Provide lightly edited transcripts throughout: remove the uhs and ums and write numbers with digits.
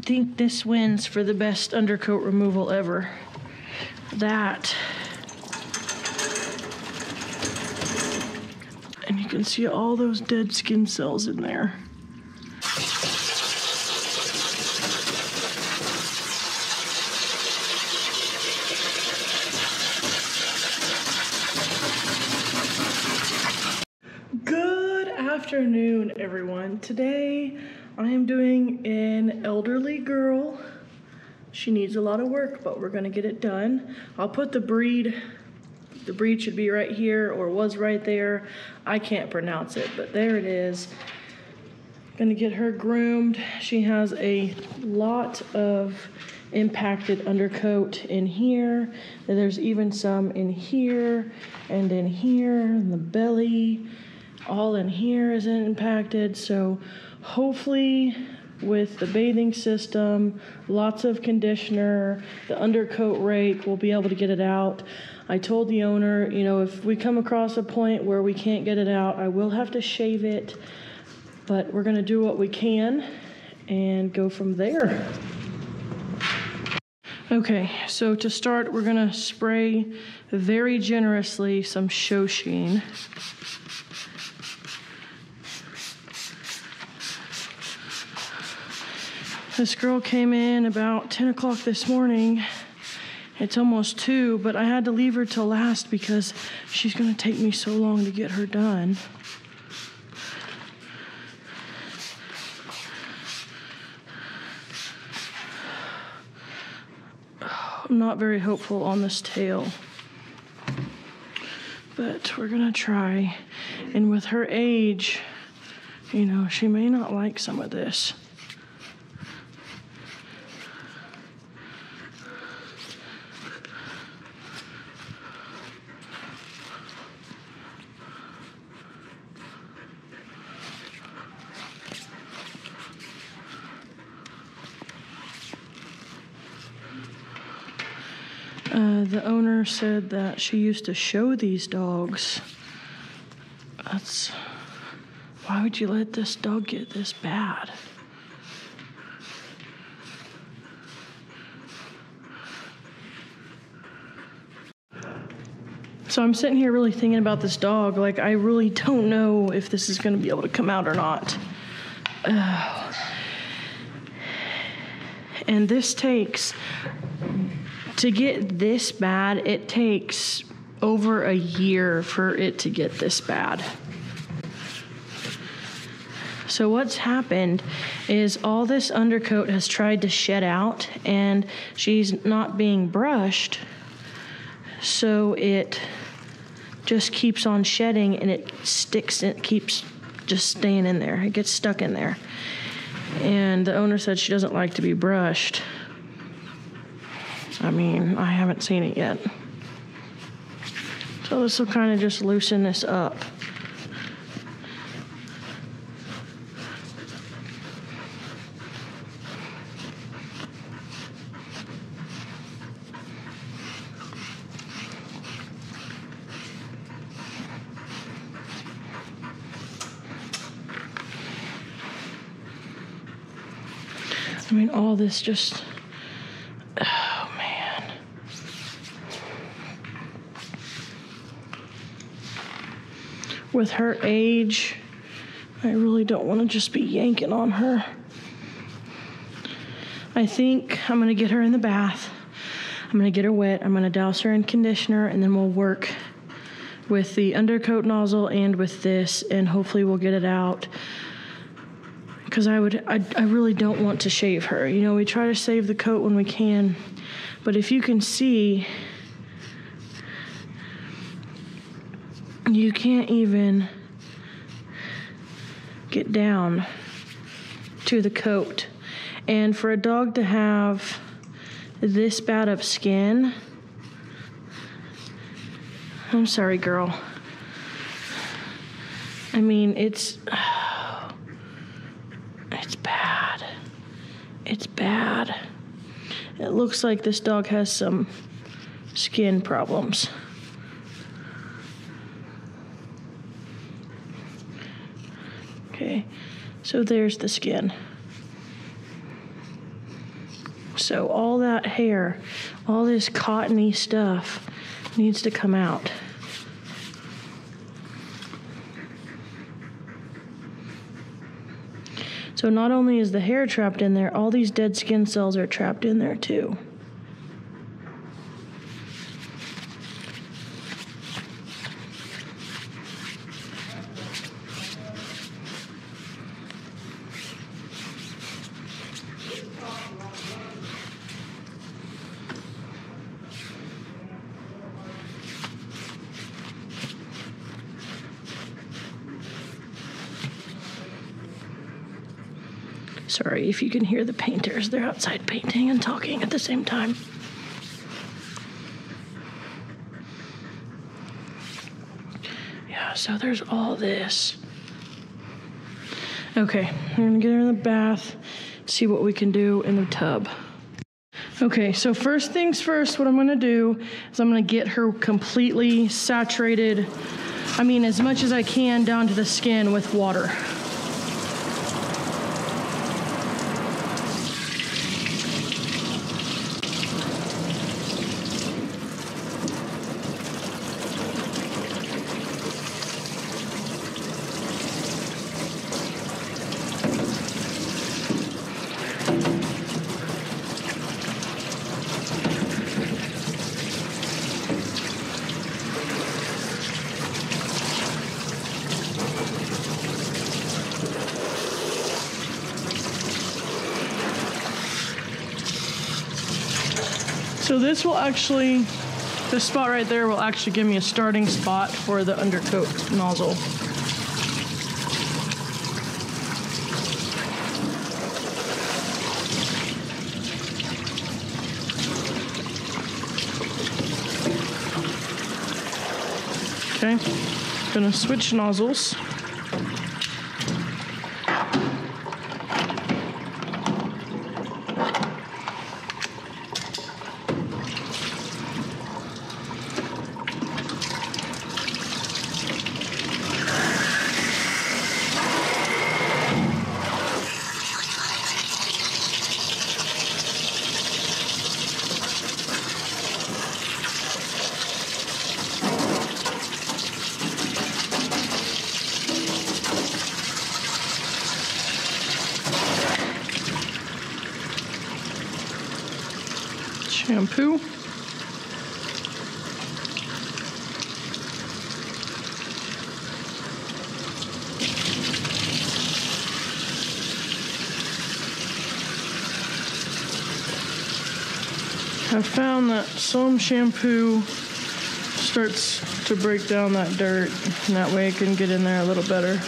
think this wins for the best undercoat removal ever. That. And you can see all those dead skin cells in there. Good afternoon, everyone. Today I am doing an elderly girl. She needs a lot of work, but we're gonna get it done. I'll put the breed. The breed should be right here, or was right there. I can't pronounce it, but there it is. Gonna get her groomed. She has a lot of impacted undercoat in here. There's even some in here and in here, and the belly. All in here is impacted, so hopefully with the bathing system, lots of conditioner, the undercoat rake, we'll be able to get it out. I told the owner, you know, if we come across a point where we can't get it out, I will have to shave it, but we're gonna do what we can and go from there. Okay, so to start, we're gonna spray very generously some Shoshin. This girl came in about 10 o'clock this morning. It's almost 2, but I had to leave her till last because she's gonna take me so long to get her done. I'm not very hopeful on this tail, but we're gonna try. And with her age, you know, she may not like some of this. The owner said that she used to show these dogs. Why would you let this dog get this bad? So I'm sitting here really thinking about this dog. Like, I really don't know if this is gonna be able to come out or not. And this takes, to get this bad, it takes over a year for it to get this bad. So what's happened is all this undercoat has tried to shed out, and she's not being brushed, so it just keeps on shedding, and it sticks, it keeps just staying in there. It gets stuck in there. And the owner said she doesn't like to be brushed. I mean, I haven't seen it yet. So this will kind of just loosen this up. I mean, all this just, oh man. With her age, I really don't want to just be yanking on her. I think I'm gonna get her in the bath. I'm gonna get her wet. I'm gonna douse her in conditioner, and then we'll work with the undercoat nozzle and with this, and hopefully we'll get it out. Because I really don't want to shave her. You know, we try to save the coat when we can, but if you can see, you can't even get down to the coat. And for a dog to have this bad of skin, I'm sorry, girl. I mean, it's bad. It's bad. It looks like this dog has some skin problems. Okay, so there's the skin. So all that hair, all this cottony stuff needs to come out. So not only is the hair trapped in there, all these dead skin cells are trapped in there too. Sorry if you can hear the painters. They're outside painting and talking at the same time. Yeah, so there's all this. Okay, we're gonna get her in the bath, see what we can do in the tub. Okay, so first things first, what I'm gonna do is I'm gonna get her completely saturated, as much as I can down to the skin with water. So this will actually, this spot right there will actually give me a starting spot for the undercoat nozzle. Okay, gonna switch nozzles. Shampoo. I found that some shampoo starts to break down that dirt, and that way it can get in there a little better.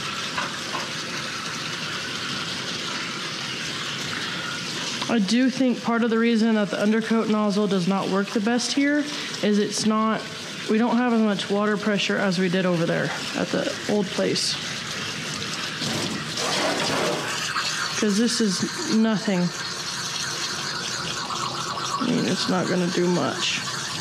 I do think part of the reason that the undercoat nozzle does not work the best here is we don't have as much water pressure as we did over there at the old place. Because this is nothing. It's not going to do much.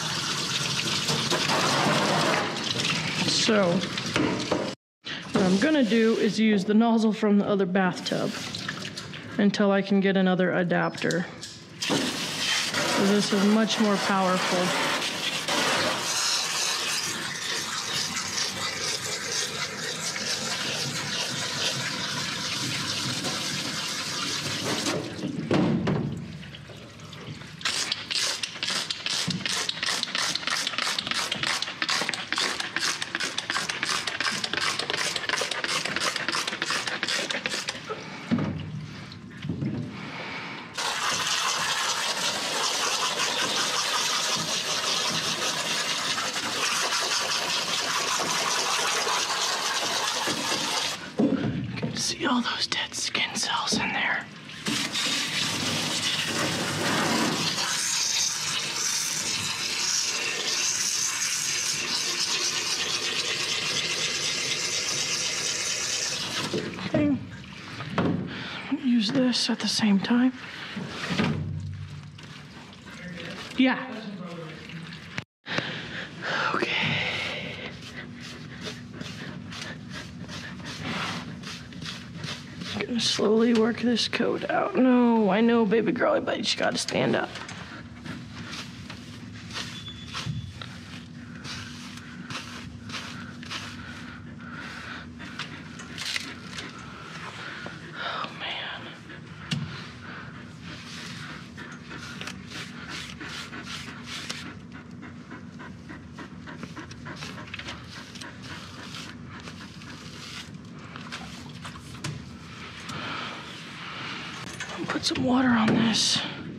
So, what I'm going to do is use the nozzle from the other bathtub until I can get another adapter. So this is much more powerful. See all those dead skin cells in there. Okay. Use this at the same time. Yeah. Gonna slowly work this coat out. No, I know, baby girl, but you gotta stand up. Oh, man. Put some water on this.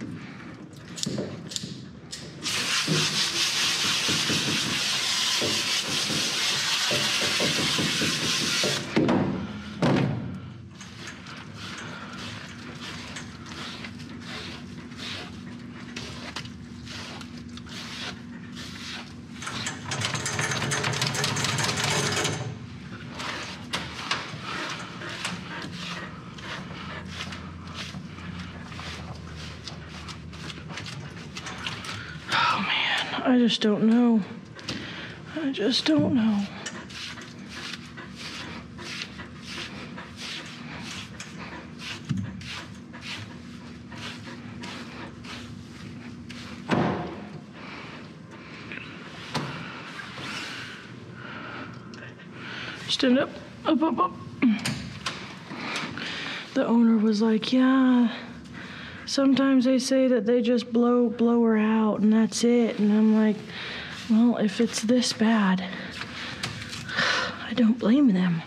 I just don't know. I just don't know. Stand up, up, up, up. The owner was like, yeah, sometimes they say that they just blow her out and that's it. And I'm like, well, if it's this bad, I don't blame them.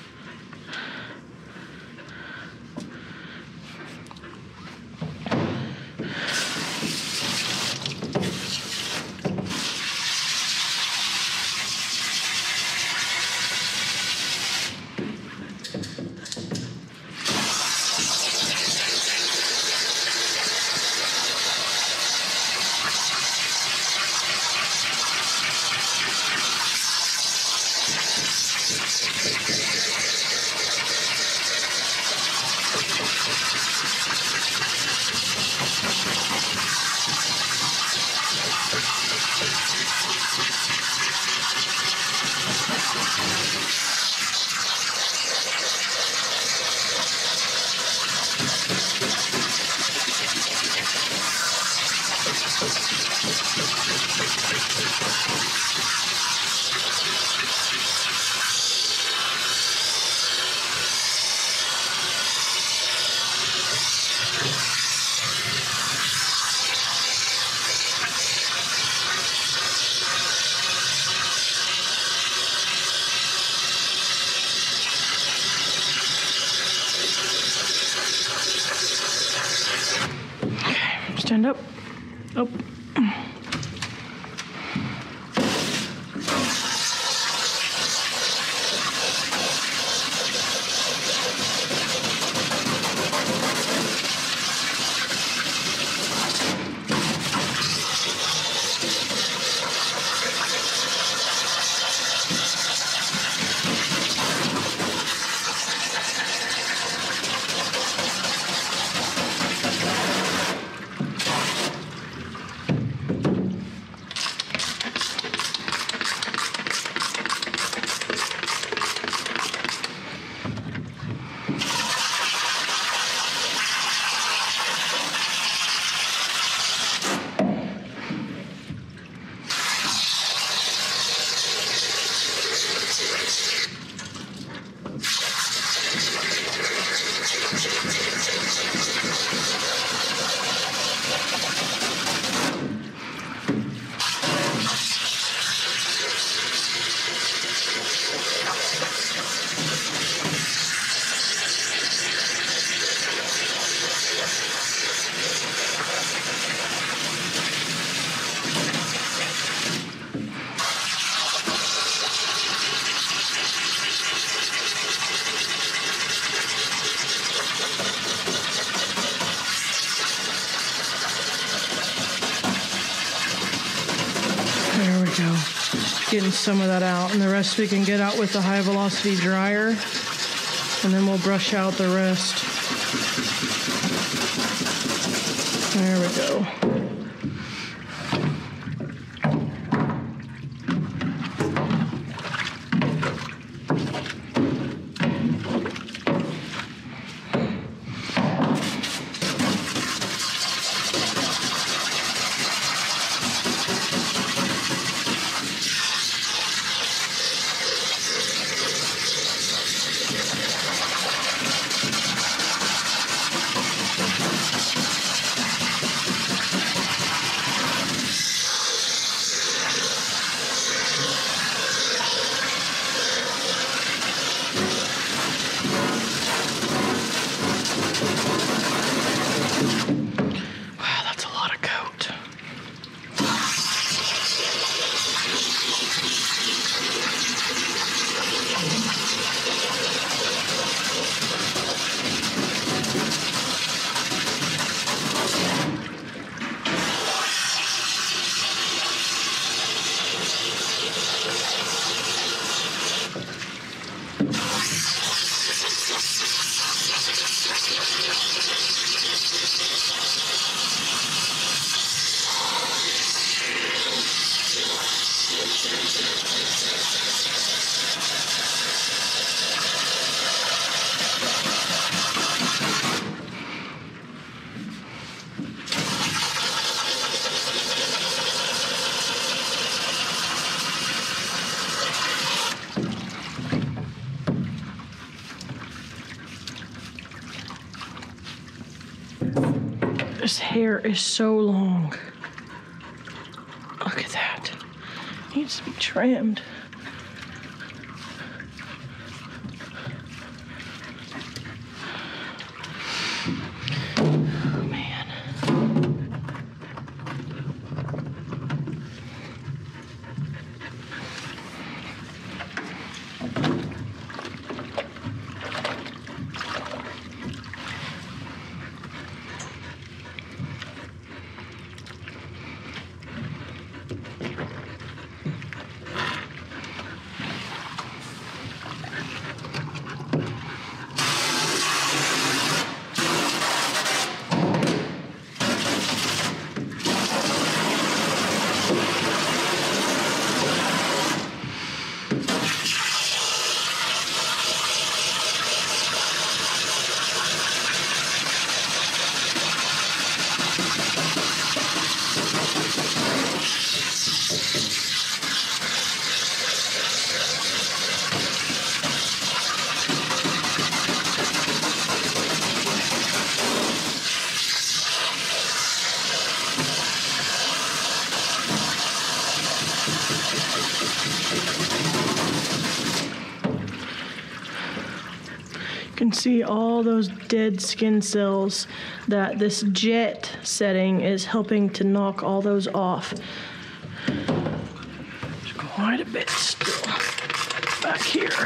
Stand up. Up. There we go. Getting some of that out, and the rest we can get out with the high velocity dryer, and then we'll brush out the rest. There we go. This hair is so long. Look at that. Needs to be trimmed. Oh, man. You can see all those dead skin cells that this jet setting is helping to knock all those off. There's quite a bit still back here.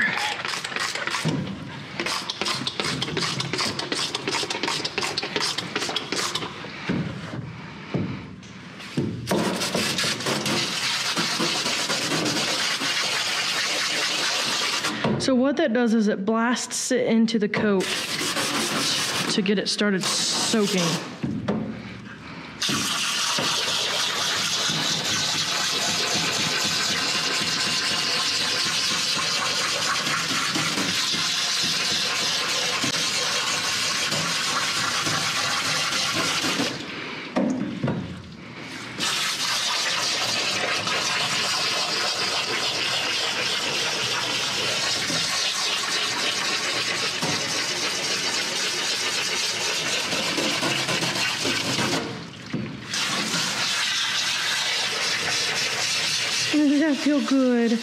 So what that does is it blasts it into the coat to get it started soaking. Does that feel good?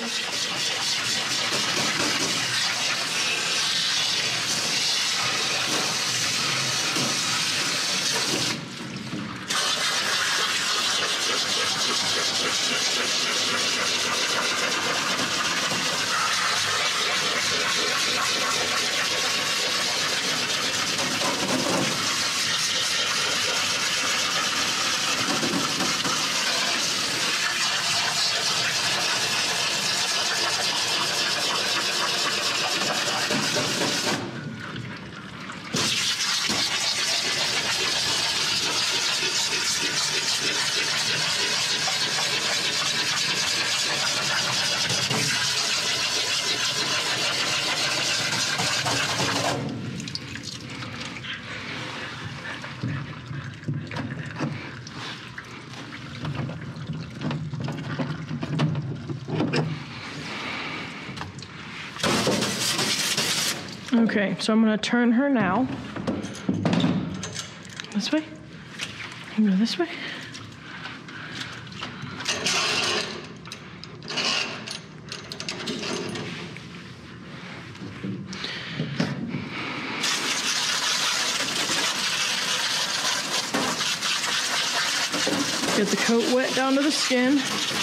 Okay, so I'm gonna turn her now. This way? You go this way? Get the coat wet down to the skin.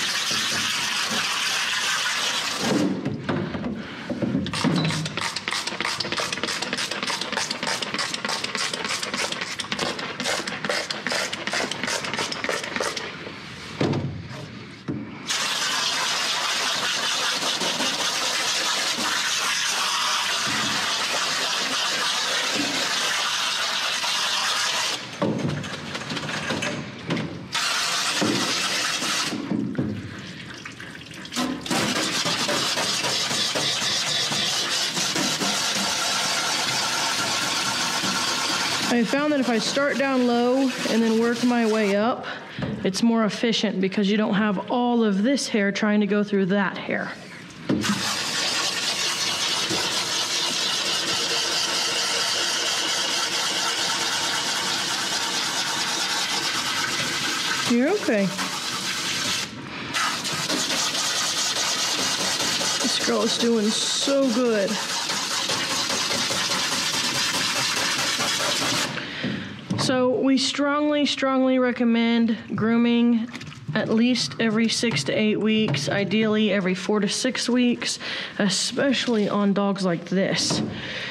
I found that if I start down low and then work my way up, it's more efficient because you don't have all of this hair trying to go through that hair. You're okay. This girl is doing so good. So we strongly recommend grooming at least every 6 to 8 weeks, ideally every 4 to 6 weeks, especially on dogs like this.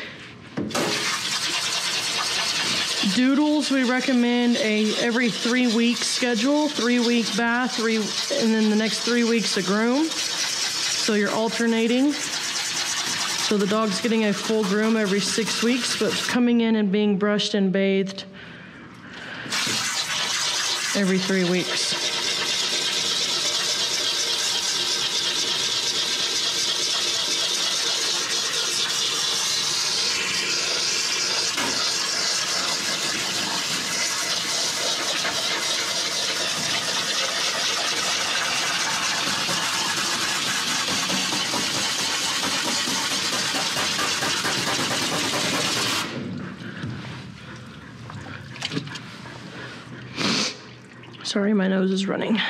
Doodles, we recommend a every 3 week schedule, 3 week bath, and then the next 3 weeks a groom. So you're alternating. So the dog's getting a full groom every 6 weeks, but coming in and being brushed and bathed every 3 weeks. Sorry, my nose is running.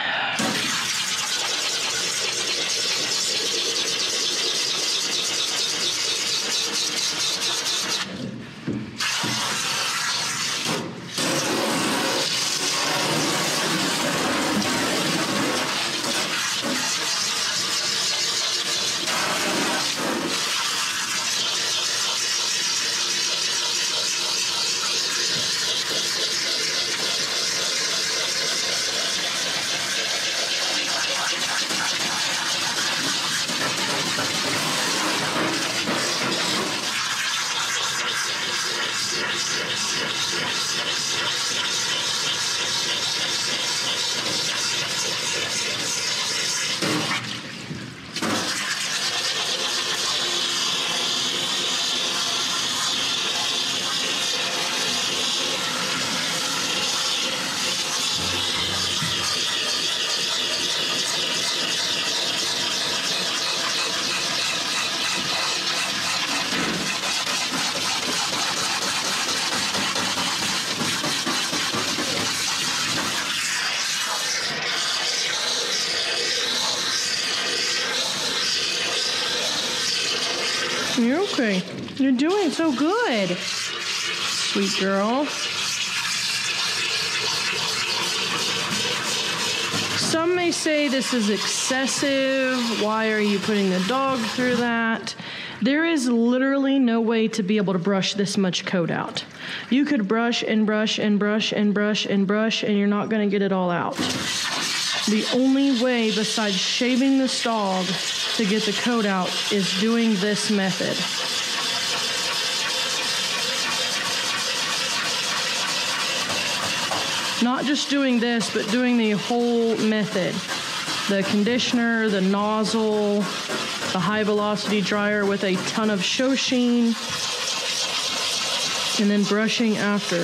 You're okay. You're doing so good. Sweet girl. Some may say this is excessive. Why are you putting the dog through that? There is literally no way to be able to brush this much coat out. You could brush and brush and brush and brush and brush, and you're not going to get it all out. The only way besides shaving this dog to get the coat out is doing this method. Not just doing this, but doing the whole method. The conditioner, the nozzle, the high velocity dryer with a ton of show sheen, and then brushing after.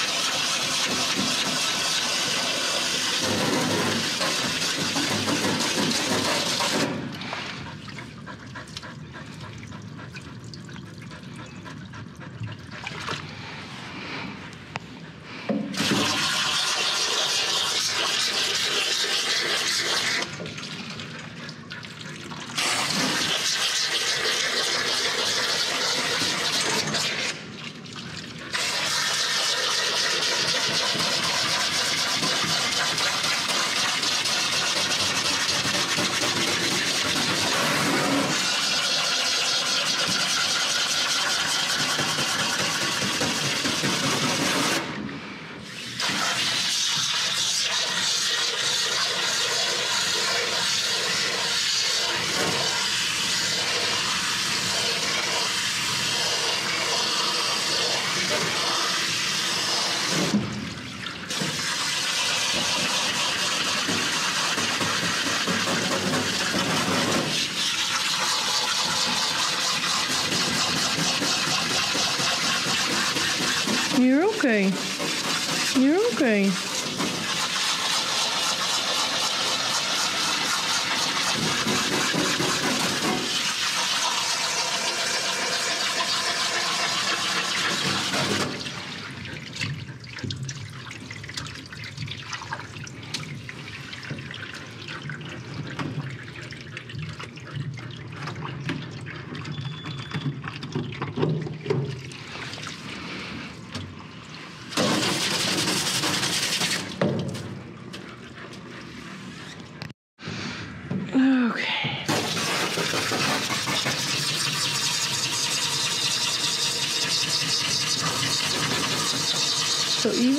You're okay. You're okay.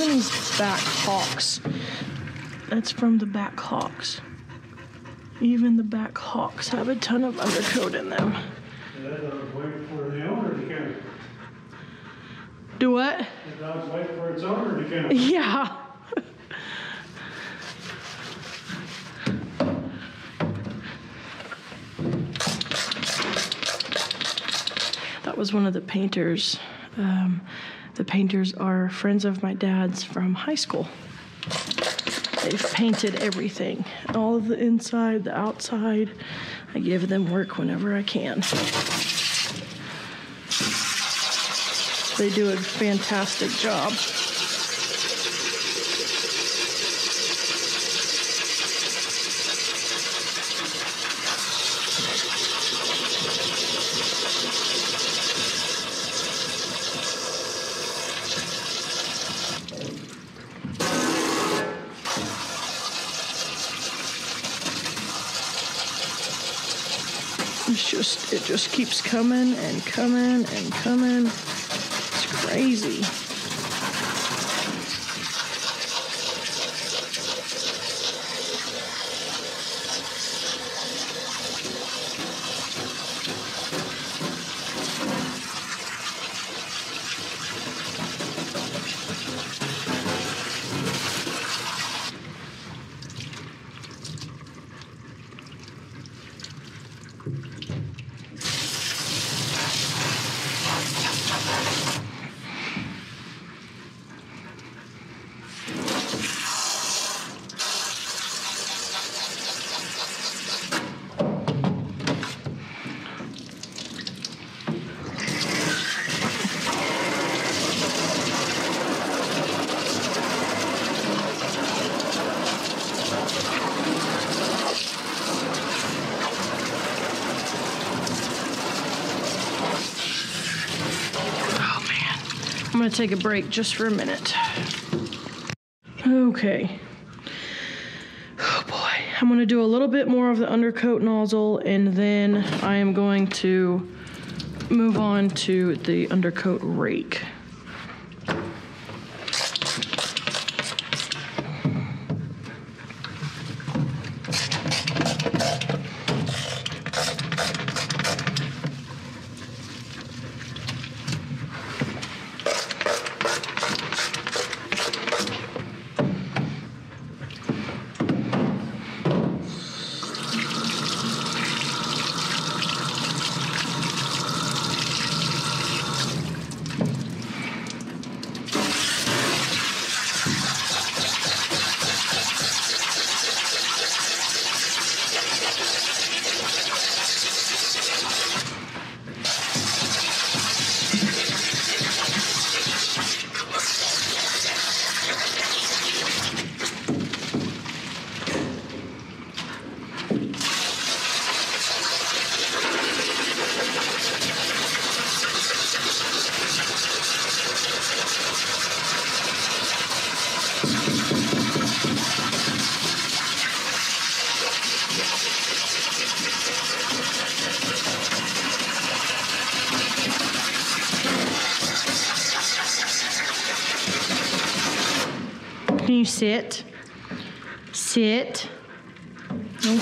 means back hawks. That's from the back hawks. Even the back hawks have a ton of undercoat in them. The dog's waiting for the owner to come. Do what? The dog's waiting for its owner to come. Yeah. That was one of the painters. The painters are friends of my dad's from high school. They've painted everything, all of the inside, the outside. I give them work whenever I can. They do a fantastic job. It just keeps coming and coming and coming. It's crazy. I'm gonna take a break just for a minute. Okay. Oh boy. I'm gonna do a little bit more of the undercoat nozzle, and then I am going to move on to the undercoat rake. Can you sit? Sit. No.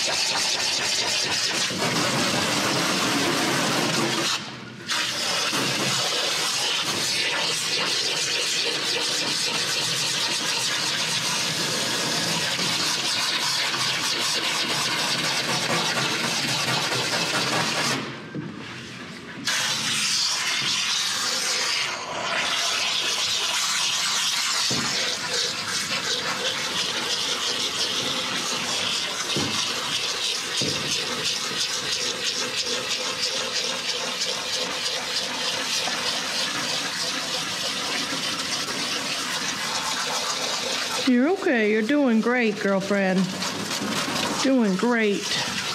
You're okay. You're doing great, girlfriend. Doing great.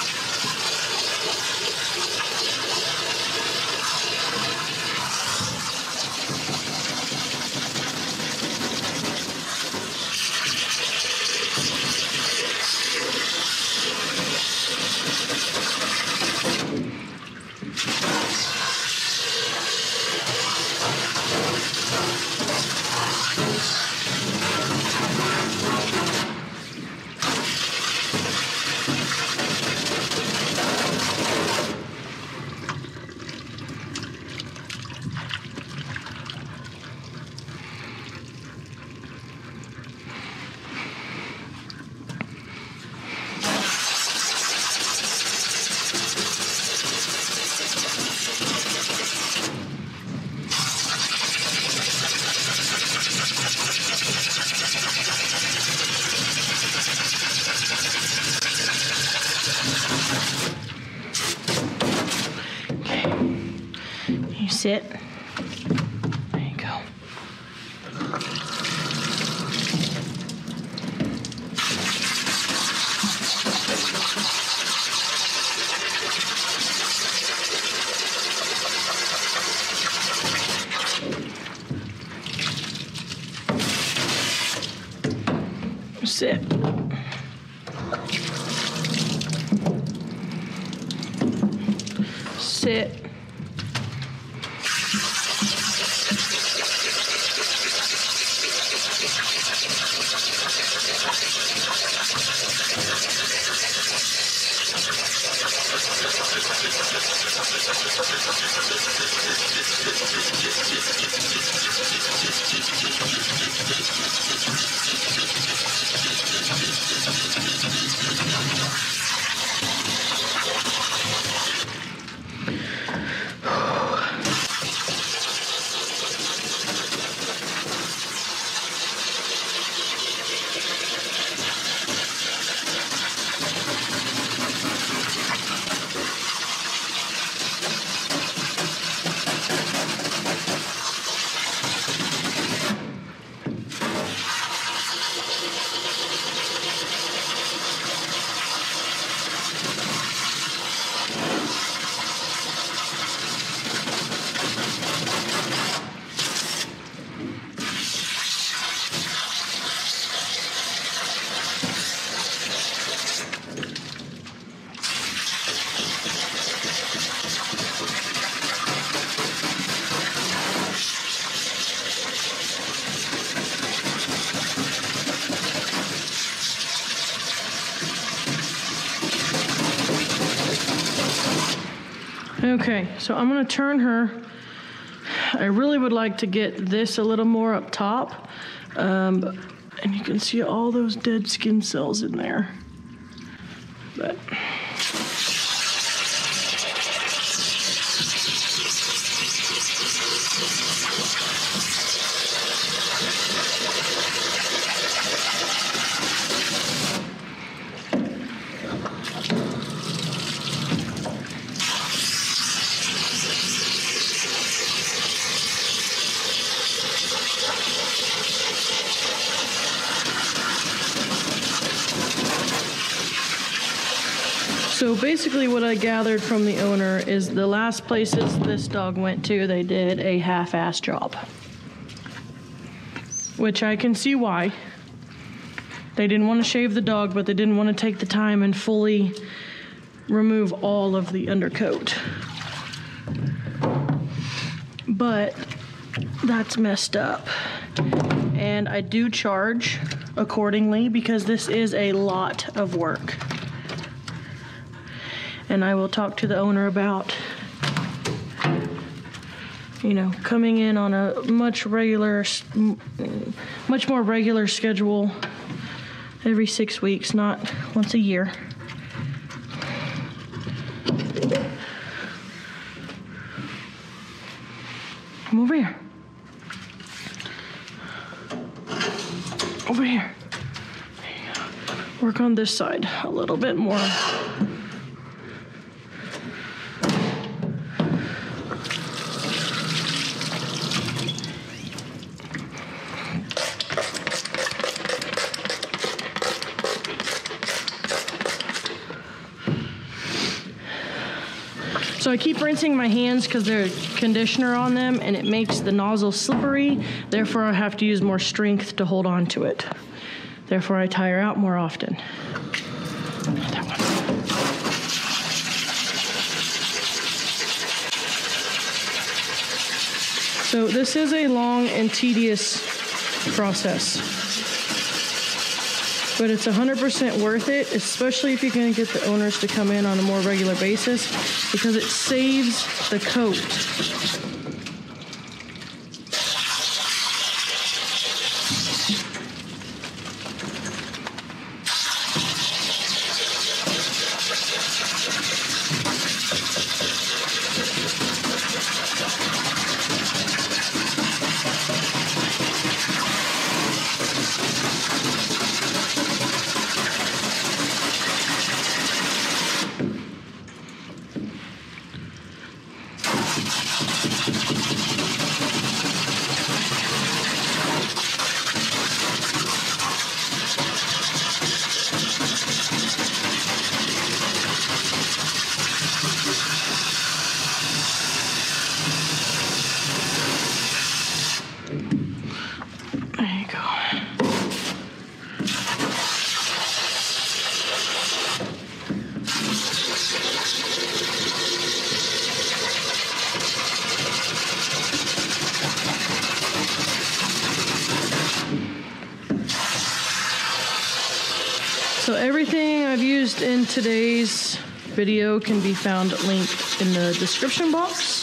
Sit. There you go. Sit. Sit. Okay, so I'm gonna turn her. I really would like to get this a little more up top. And you can see all those dead skin cells in there. But so basically what I gathered from the owner is the last places this dog went to, they did a half-ass job. Which I can see why. They didn't want to shave the dog, but they didn't want to take the time and fully remove all of the undercoat. But that's messed up. And I do charge accordingly because this is a lot of work. and I will talk to the owner about, you know, coming in on a much more regular schedule every 6 weeks, not once a year. Come over here. Over here. There you go. Work on this side a little bit more. So I keep rinsing my hands because there's conditioner on them and it makes the nozzle slippery. Therefore, I have to use more strength to hold on to it. Therefore, I tire out more often. That one. So this is a long and tedious process, but it's 100% worth it, especially if you can get the owners to come in on a more regular basis, because it saves the coat. So everything I've used in today's video can be found linked in the description box.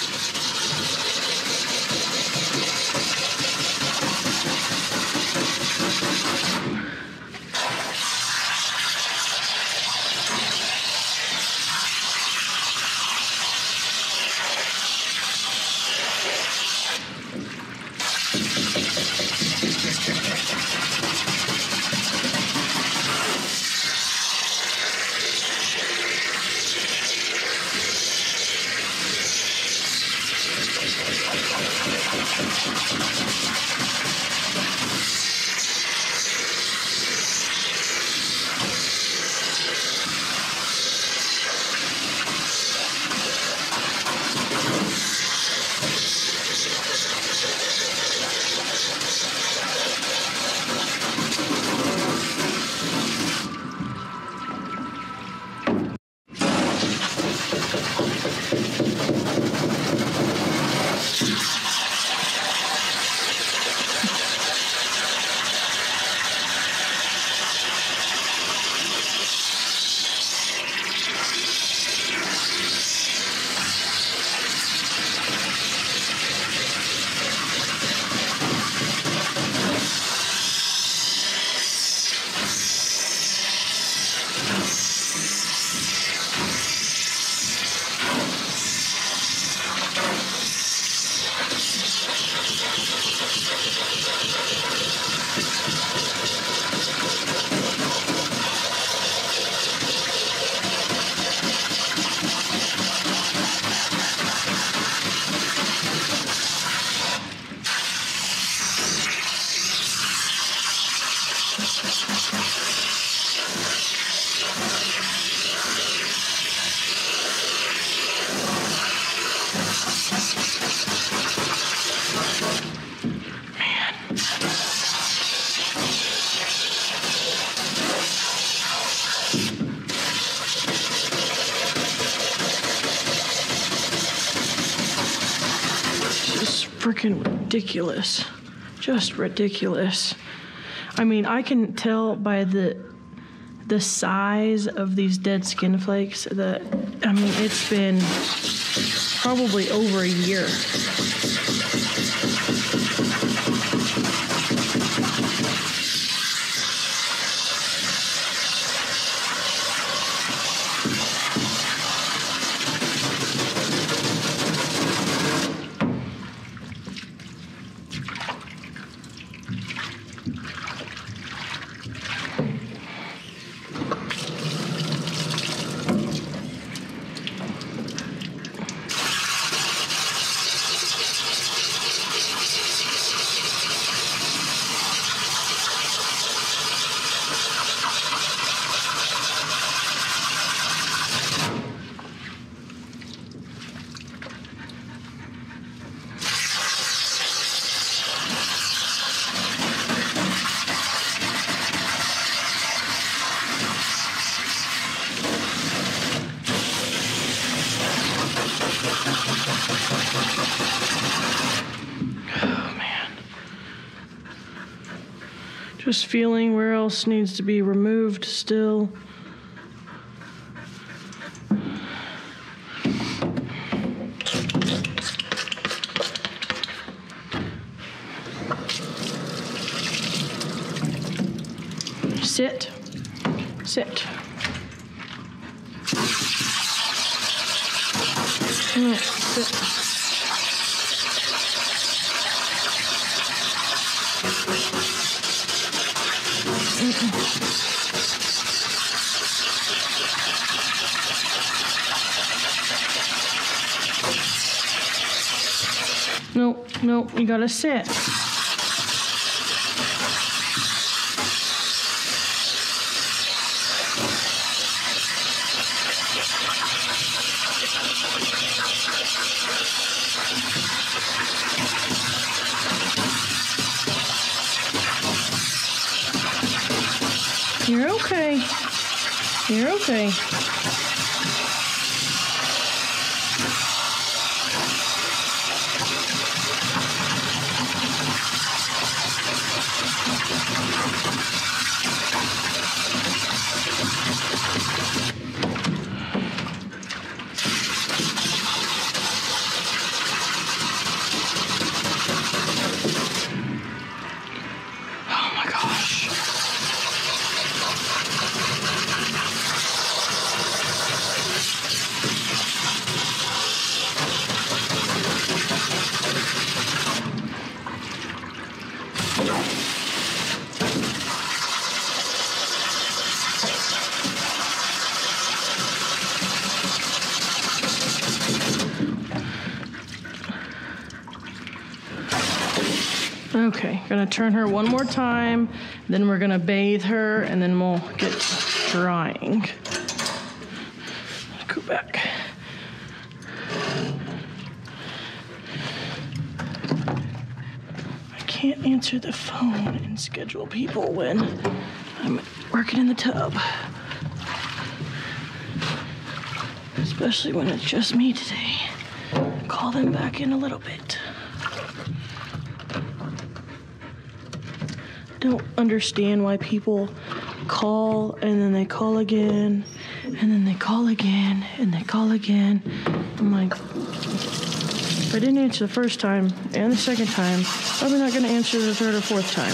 Freaking ridiculous. Just ridiculous. I mean, I can tell by the the size of these dead skin flakes, I mean, it's been probably over a year. Just feeling where else needs to be removed still. Sit. Sit. No, sit. No, no, you gotta sit. You're okay. You're okay. Oh my gosh. Okay, gonna turn her one more time, then we're gonna bathe her, and then we'll get drying. Go back. I can't answer the phone and schedule people when I'm working in the tub. Especially when it's just me today. Call them back in a little bit. Don't understand why people call and then they call again and then they call again and they call again. I'm like, if I didn't answer the first time and the second time, probably not going to answer the third or fourth time.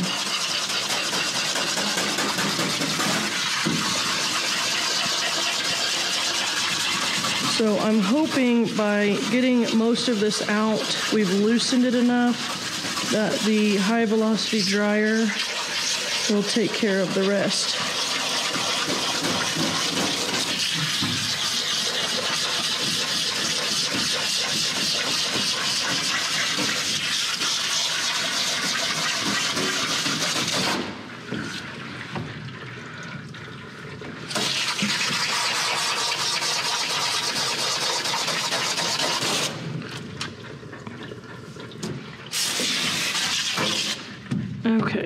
So I'm hoping by getting most of this out, we've loosened it enough that the high velocity dryer will take care of the rest. Okay.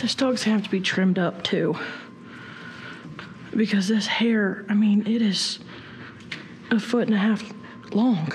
This dog's gonna have to be trimmed up too. Because this hair, I mean, it is 1.5 feet long.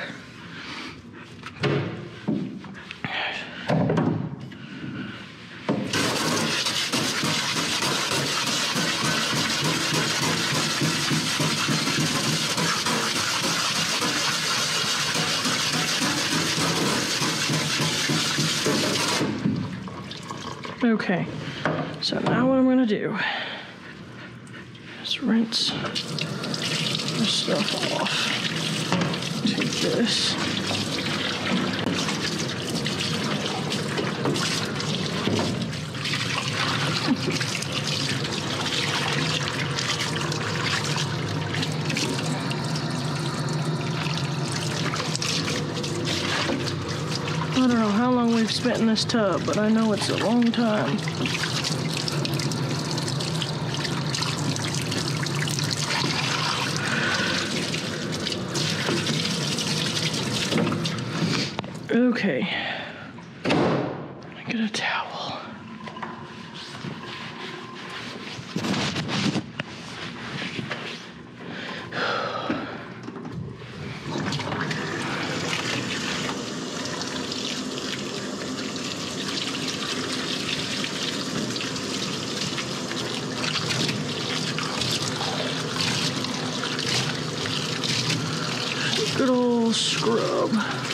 Okay, so now what I'm gonna do is rinse this stuff off. Take this. I don't know how long we've spent in this tub, but I know it's a long time. Okay. Get a towel. Good old scrub.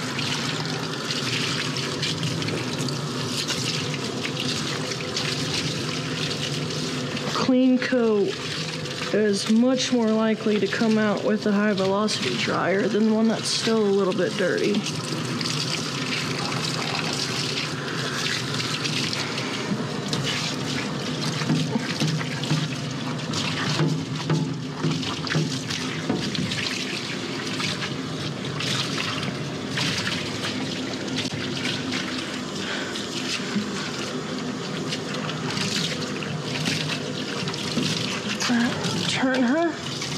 Clean coat is much more likely to come out with a high velocity dryer than one that's still a little bit dirty. Turn her.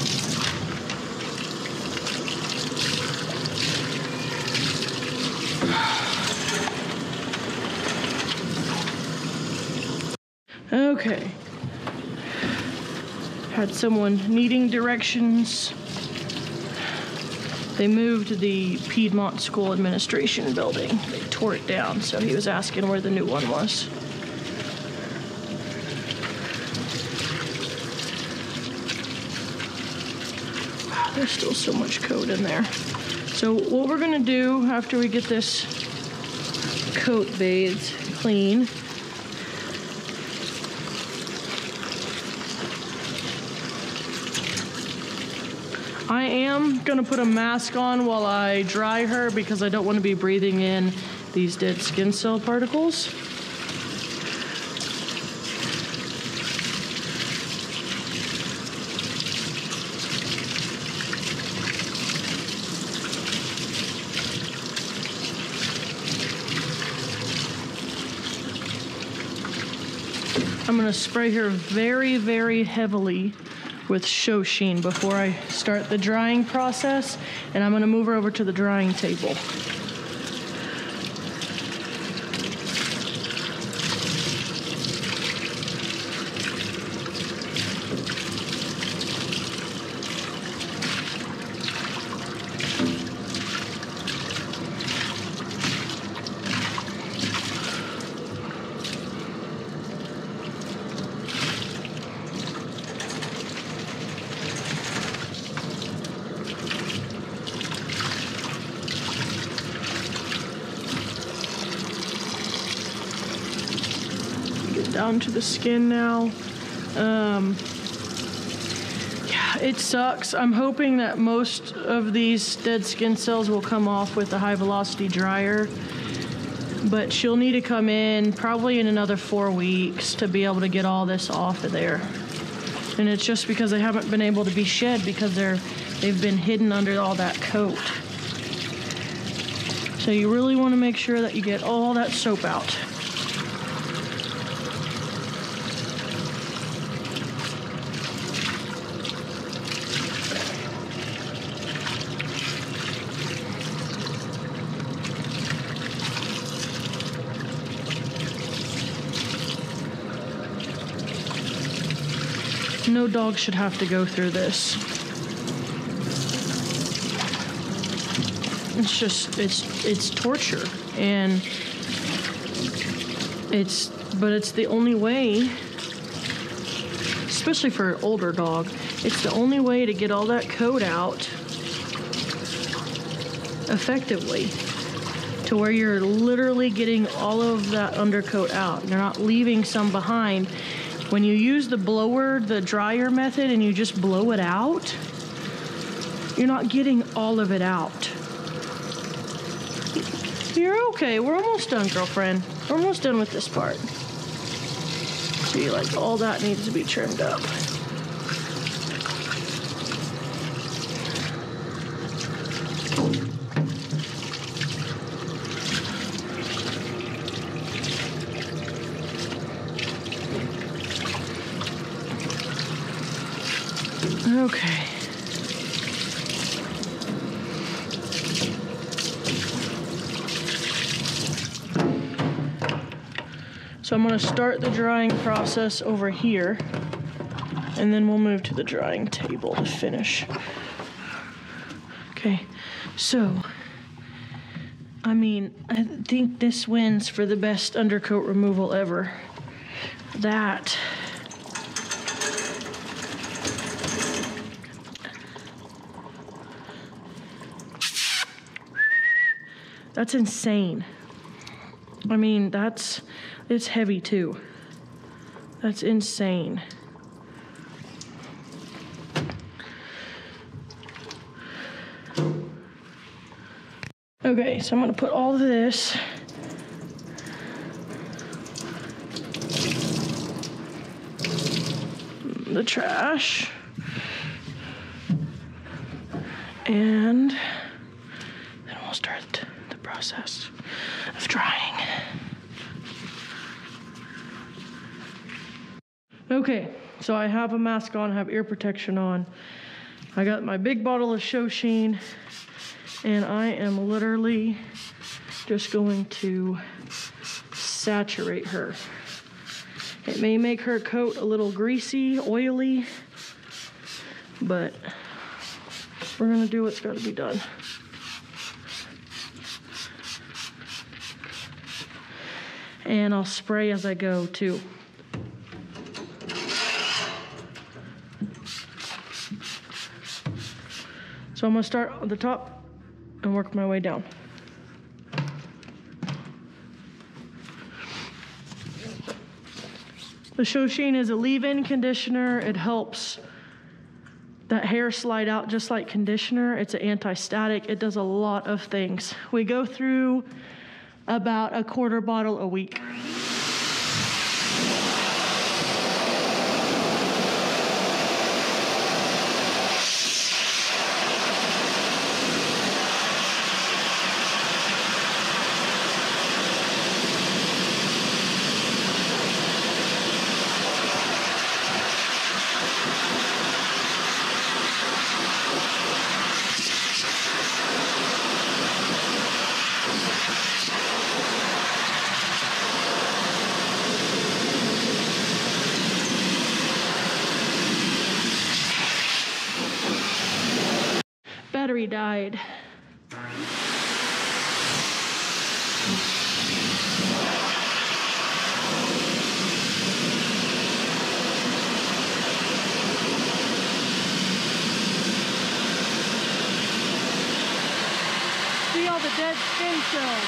Okay. Had someone needing directions. They moved the Piedmont School Administration building. They tore it down, so he was asking where the new one was. There's still so much code in there. So what we're gonna do after we get this coat bathed clean, I am gonna put a mask on while I dry her because I don't want to be breathing in these dead skin cell particles. I'm gonna spray her very, very heavily with Show Sheen before I start the drying process, and I'm gonna move her over to the drying table. Down to the skin now. Yeah, it sucks. I'm hoping that most of these dead skin cells will come off with the high velocity dryer, but she'll need to come in probably in another 4 weeks to be able to get all this off of there. And it's just because they haven't been able to be shed because they've been hidden under all that coat. So you really want to make sure that you get all that soap out. No dog should have to go through this. It's just, it's torture. And but it's the only way, especially for an older dog, it's the only way to get all that coat out effectively, to where you're literally getting all of that undercoat out. You're not leaving some behind. When you use the blower, the dryer method, and you just blow it out, you're not getting all of it out. You're okay. We're almost done, girlfriend. We're almost done with this part. See, like, all that needs to be trimmed up. Okay. So I'm going to start the drying process over here, and then we'll move to the drying table to finish. Okay, so, I mean, I think this wins for the best undercoat removal ever. That's insane. I mean, it's heavy too. That's insane. Okay, so I'm gonna put all of this in the trash, and then we'll start the process of drying. Okay, so I have a mask on, I have ear protection on. I got my big bottle of Shoshin, and I am literally just going to saturate her. It may make her coat a little greasy, oily, but we're gonna do what's gotta be done. And I'll spray as I go too. So I'm gonna start at the top and work my way down. The Shoshin is a leave-in conditioner. It helps that hair slide out just like conditioner. It's an anti-static. It does a lot of things. We go through about a quarter bottle a week. Battery died. See all the dead skin cells.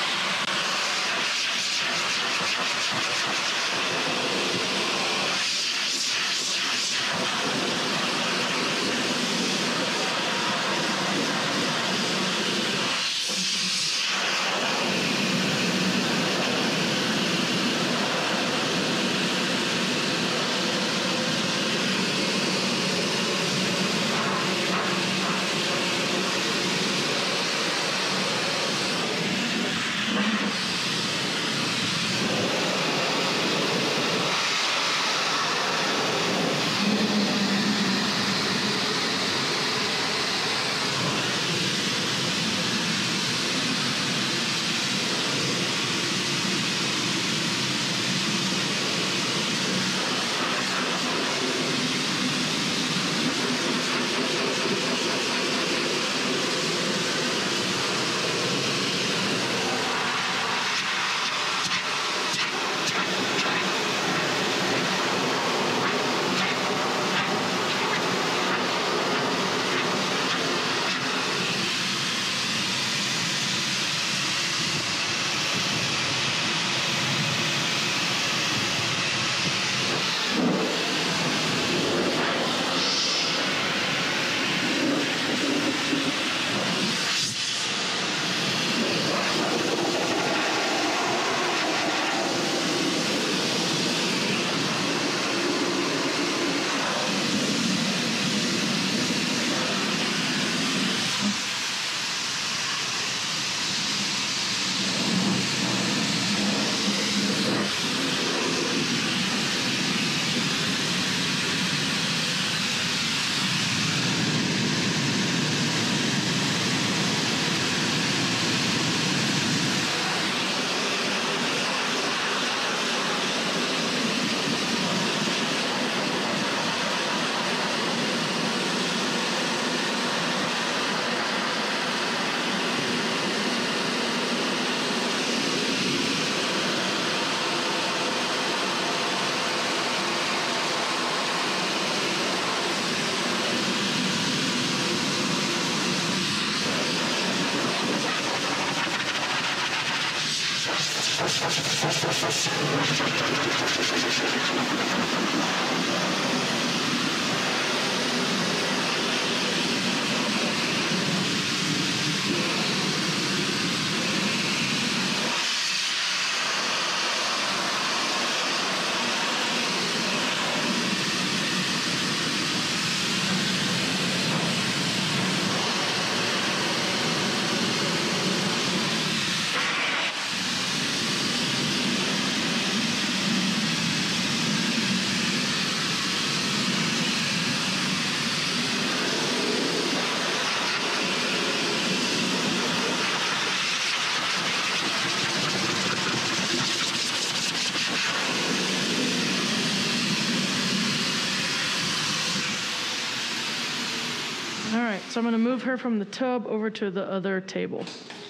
All right, so I'm gonna move her from the tub over to the other table.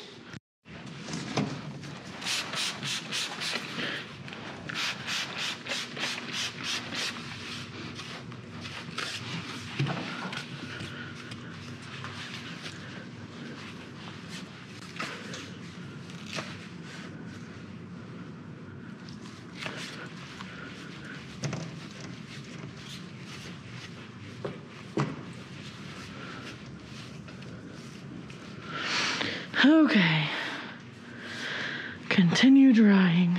Okay. Continue drying.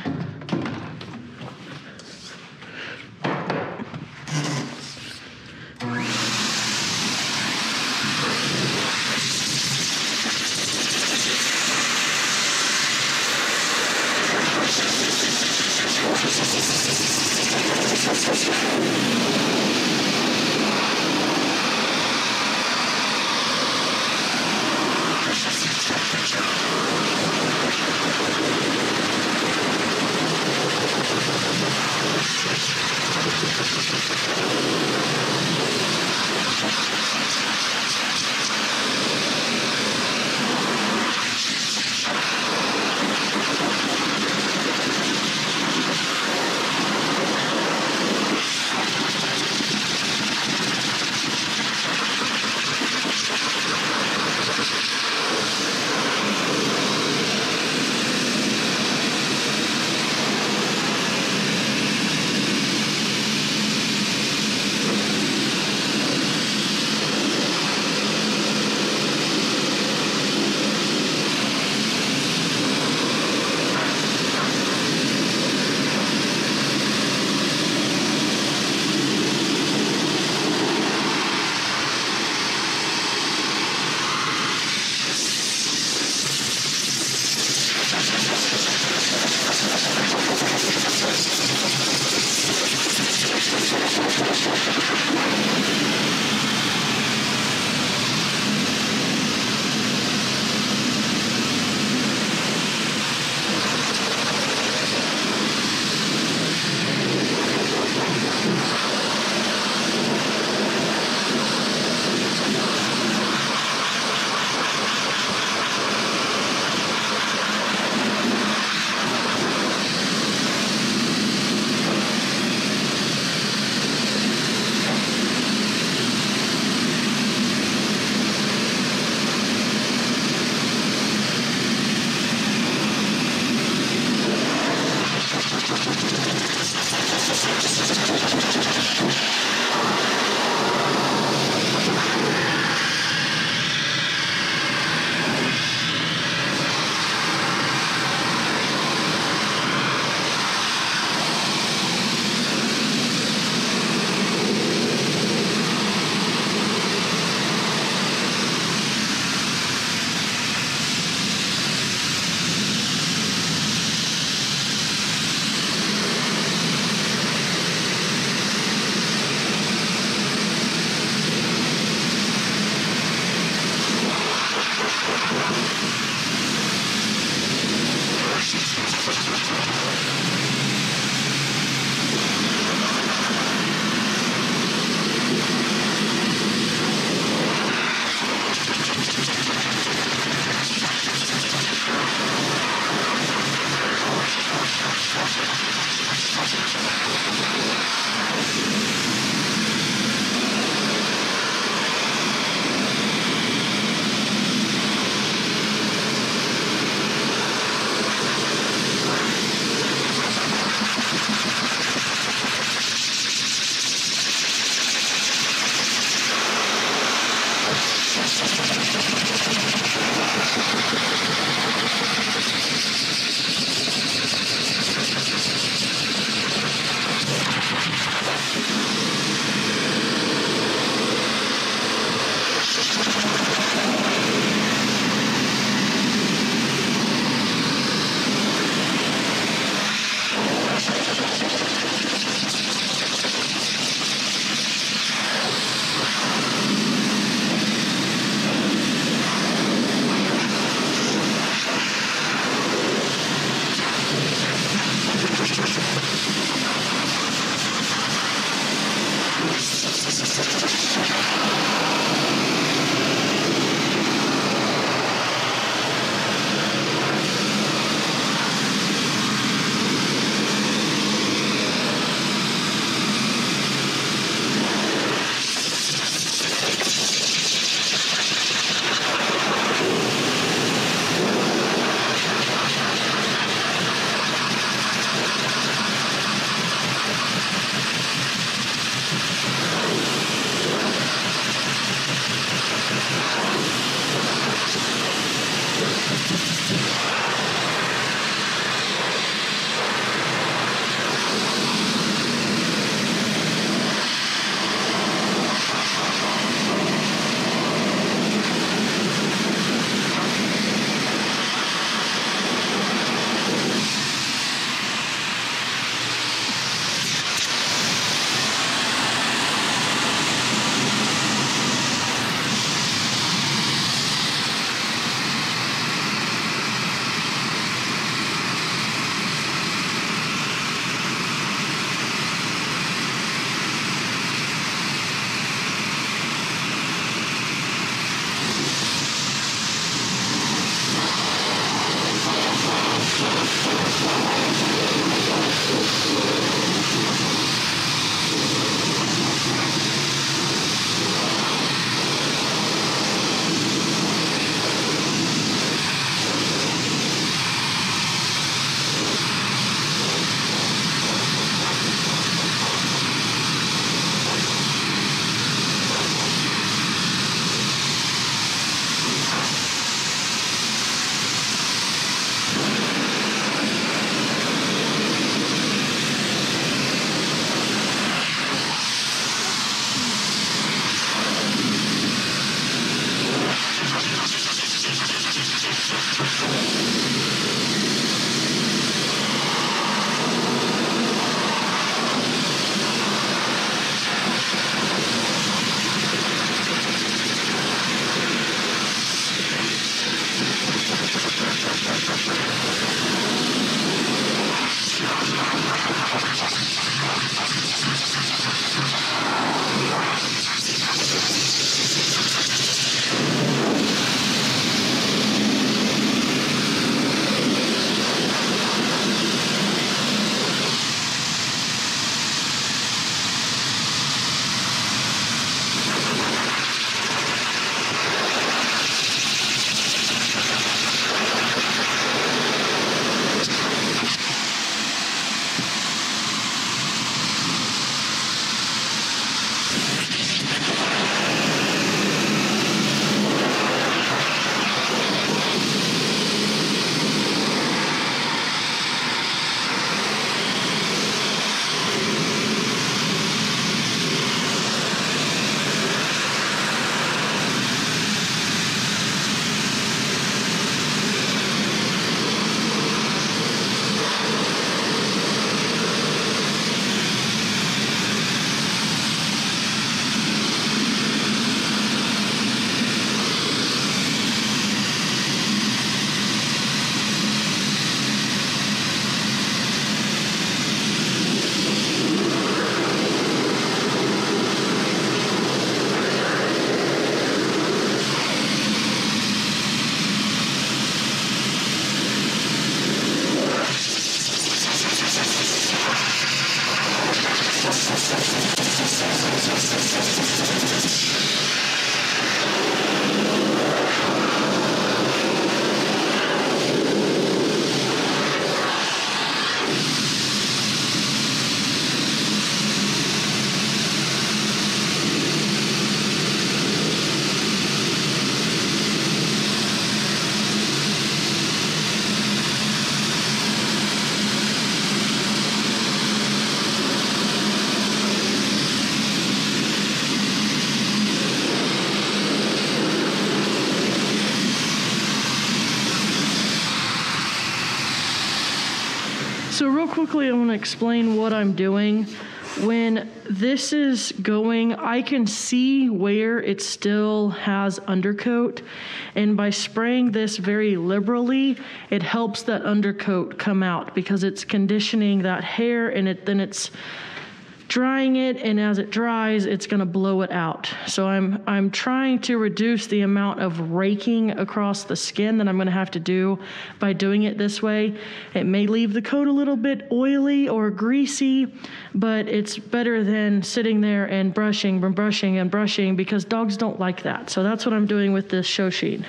real quickly, I want to explain what I'm doing. When this is going, I can see where it still has undercoat, and by spraying this very liberally, it helps that undercoat come out because it's conditioning that hair, and then it's drying it, and as it dries, it's going to blow it out. So I'm trying to reduce the amount of raking across the skin that I'm going to have to do by doing it this way. It may leave the coat a little bit oily or greasy, but it's better than sitting there and brushing because dogs don't like that. So that's what I'm doing with this show sheet.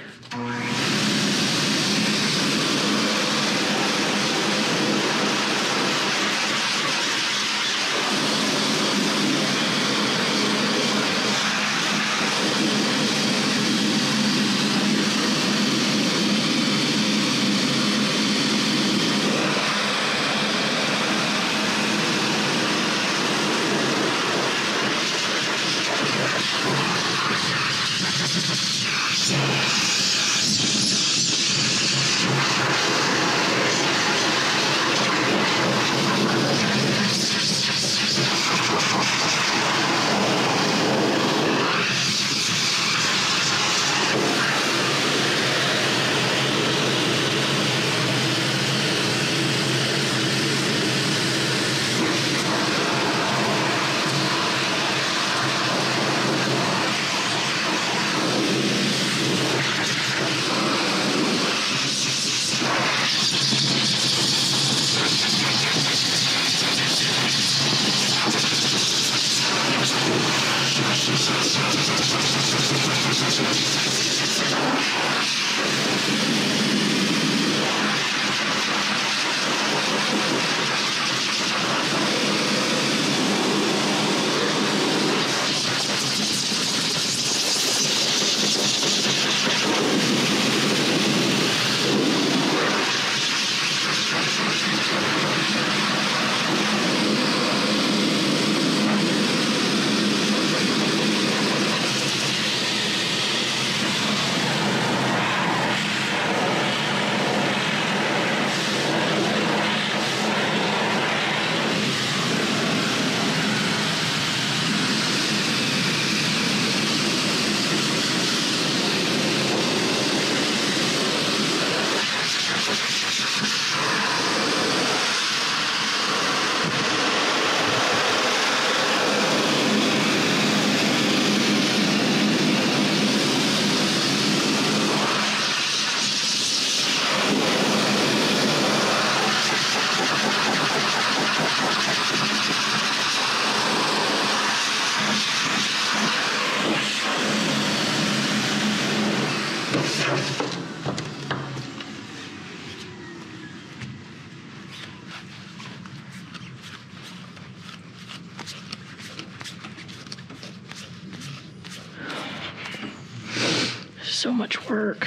So much work.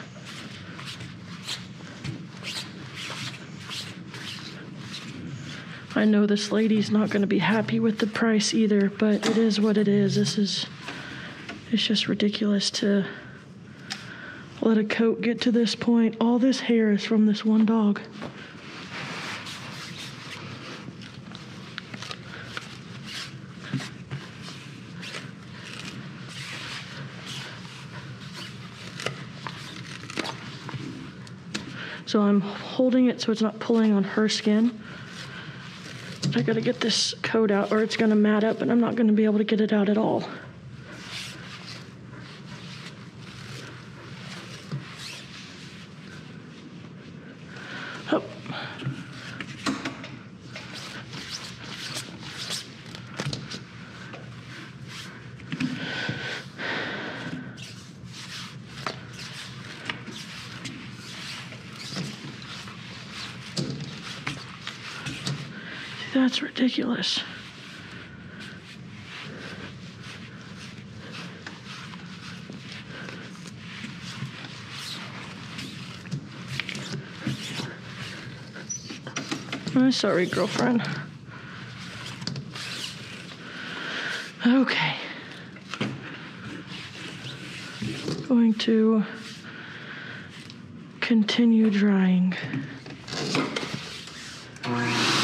I know this lady's not going to be happy with the price either, but it is what it is. It's just ridiculous to let a coat get to this point. All this hair is from this one dog. So I'm holding it so it's not pulling on her skin. I gotta get this coat out or it's gonna mat up and I'm not gonna be able to get it out at all. Oh. That's ridiculous. I'm sorry, girlfriend. Okay. Going to continue drying.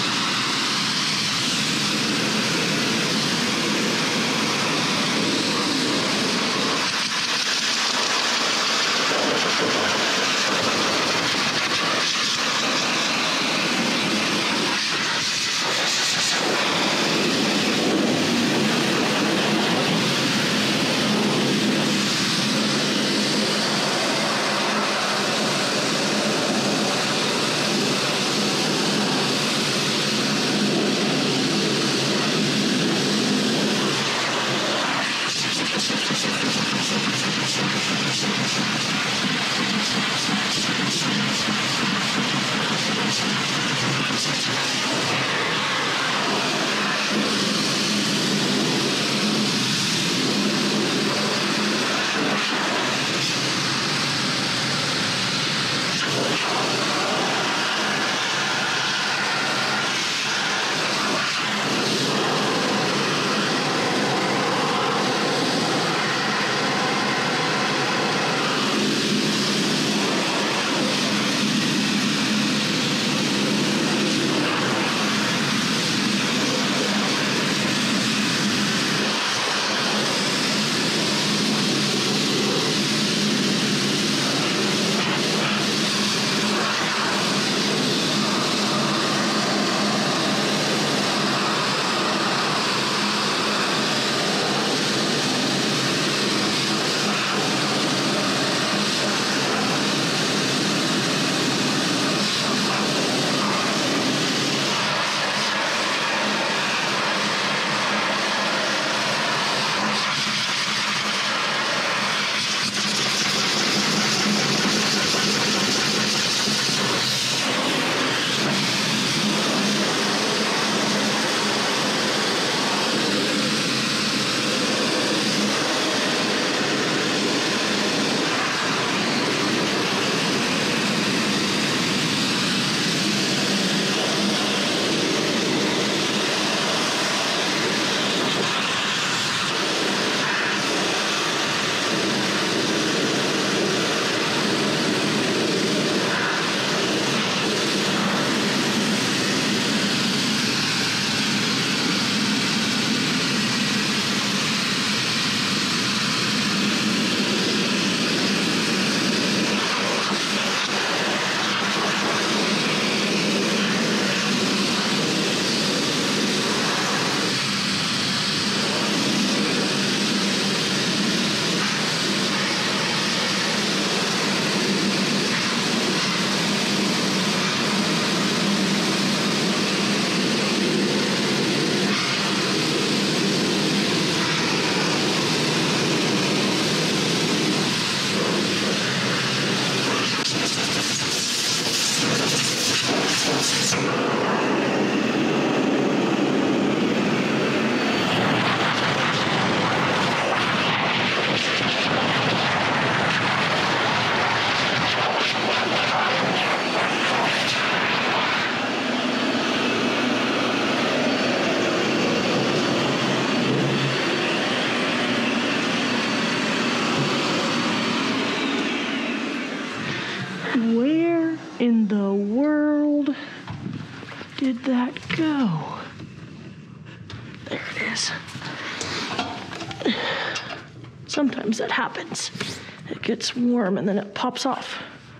in the world did that go? There it is. Sometimes that happens. It gets warm and then it pops off.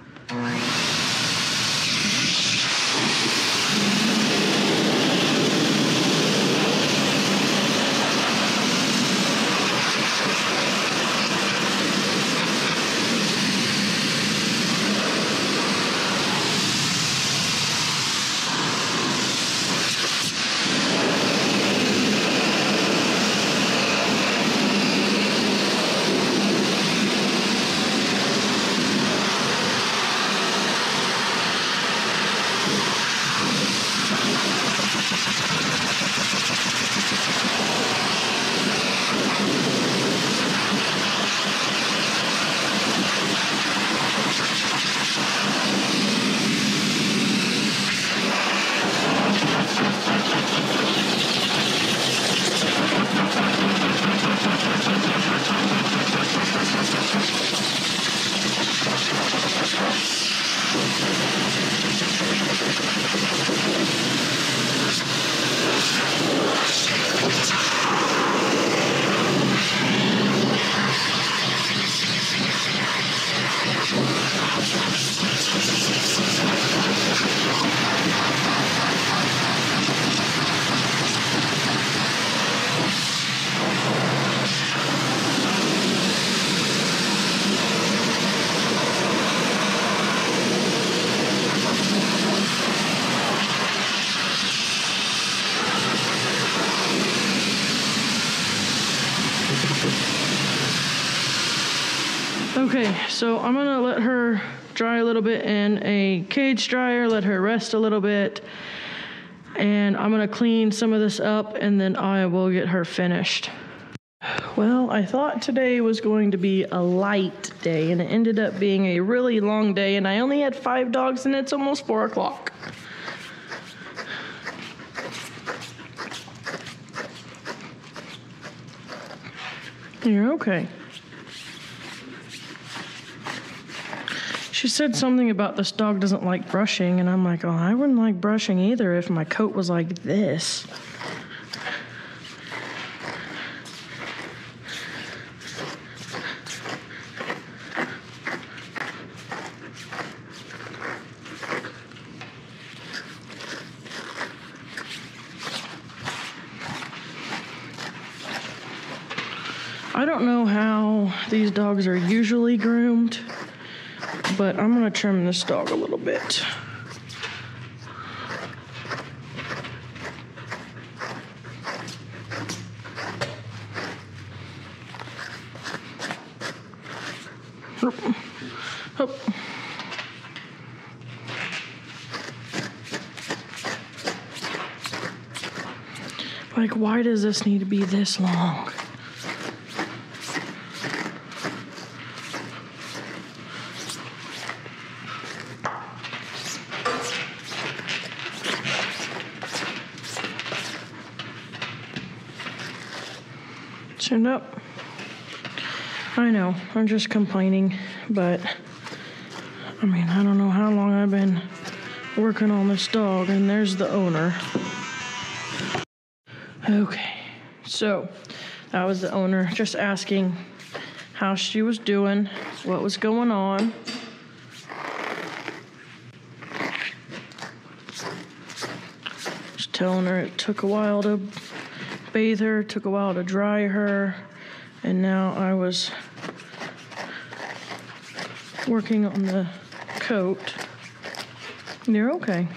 Okay, so I'm gonna let her dry a little bit in a cage dryer, let her rest a little bit, and I'm gonna clean some of this up and then I will get her finished. Well, I thought today was going to be a light day and it ended up being a really long day, and I only had 5 dogs and it's almost 4 o'clock. You're okay. She said something about this dog doesn't like brushing, and I'm like, oh, I wouldn't like brushing either if my coat was like this. I don't know how these dogs are usually groomed, but I'm gonna trim this dog a little bit. Hup. Like, why does this need to be this long? Turned up. I know, I'm just complaining, but I mean, I don't know how long I've been working on this dog, and there's the owner. Okay, so that was the owner just asking how she was doing, what was going on. Just telling her it took a while to bathe her, took a while to dry her, and now I was working on the coat. You're okay.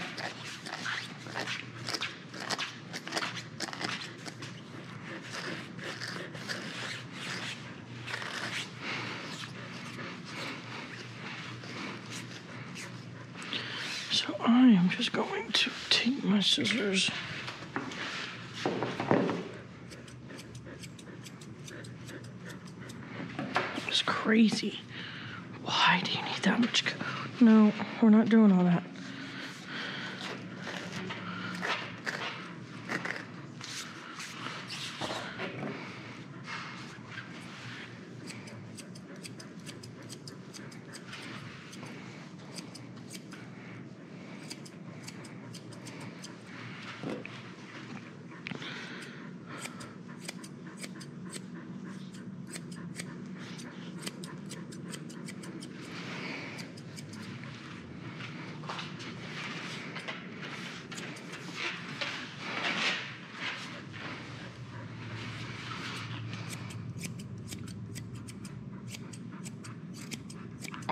So I am just going to take my scissors. It's crazy. Why do you need that much coat? No, we're not doing all that.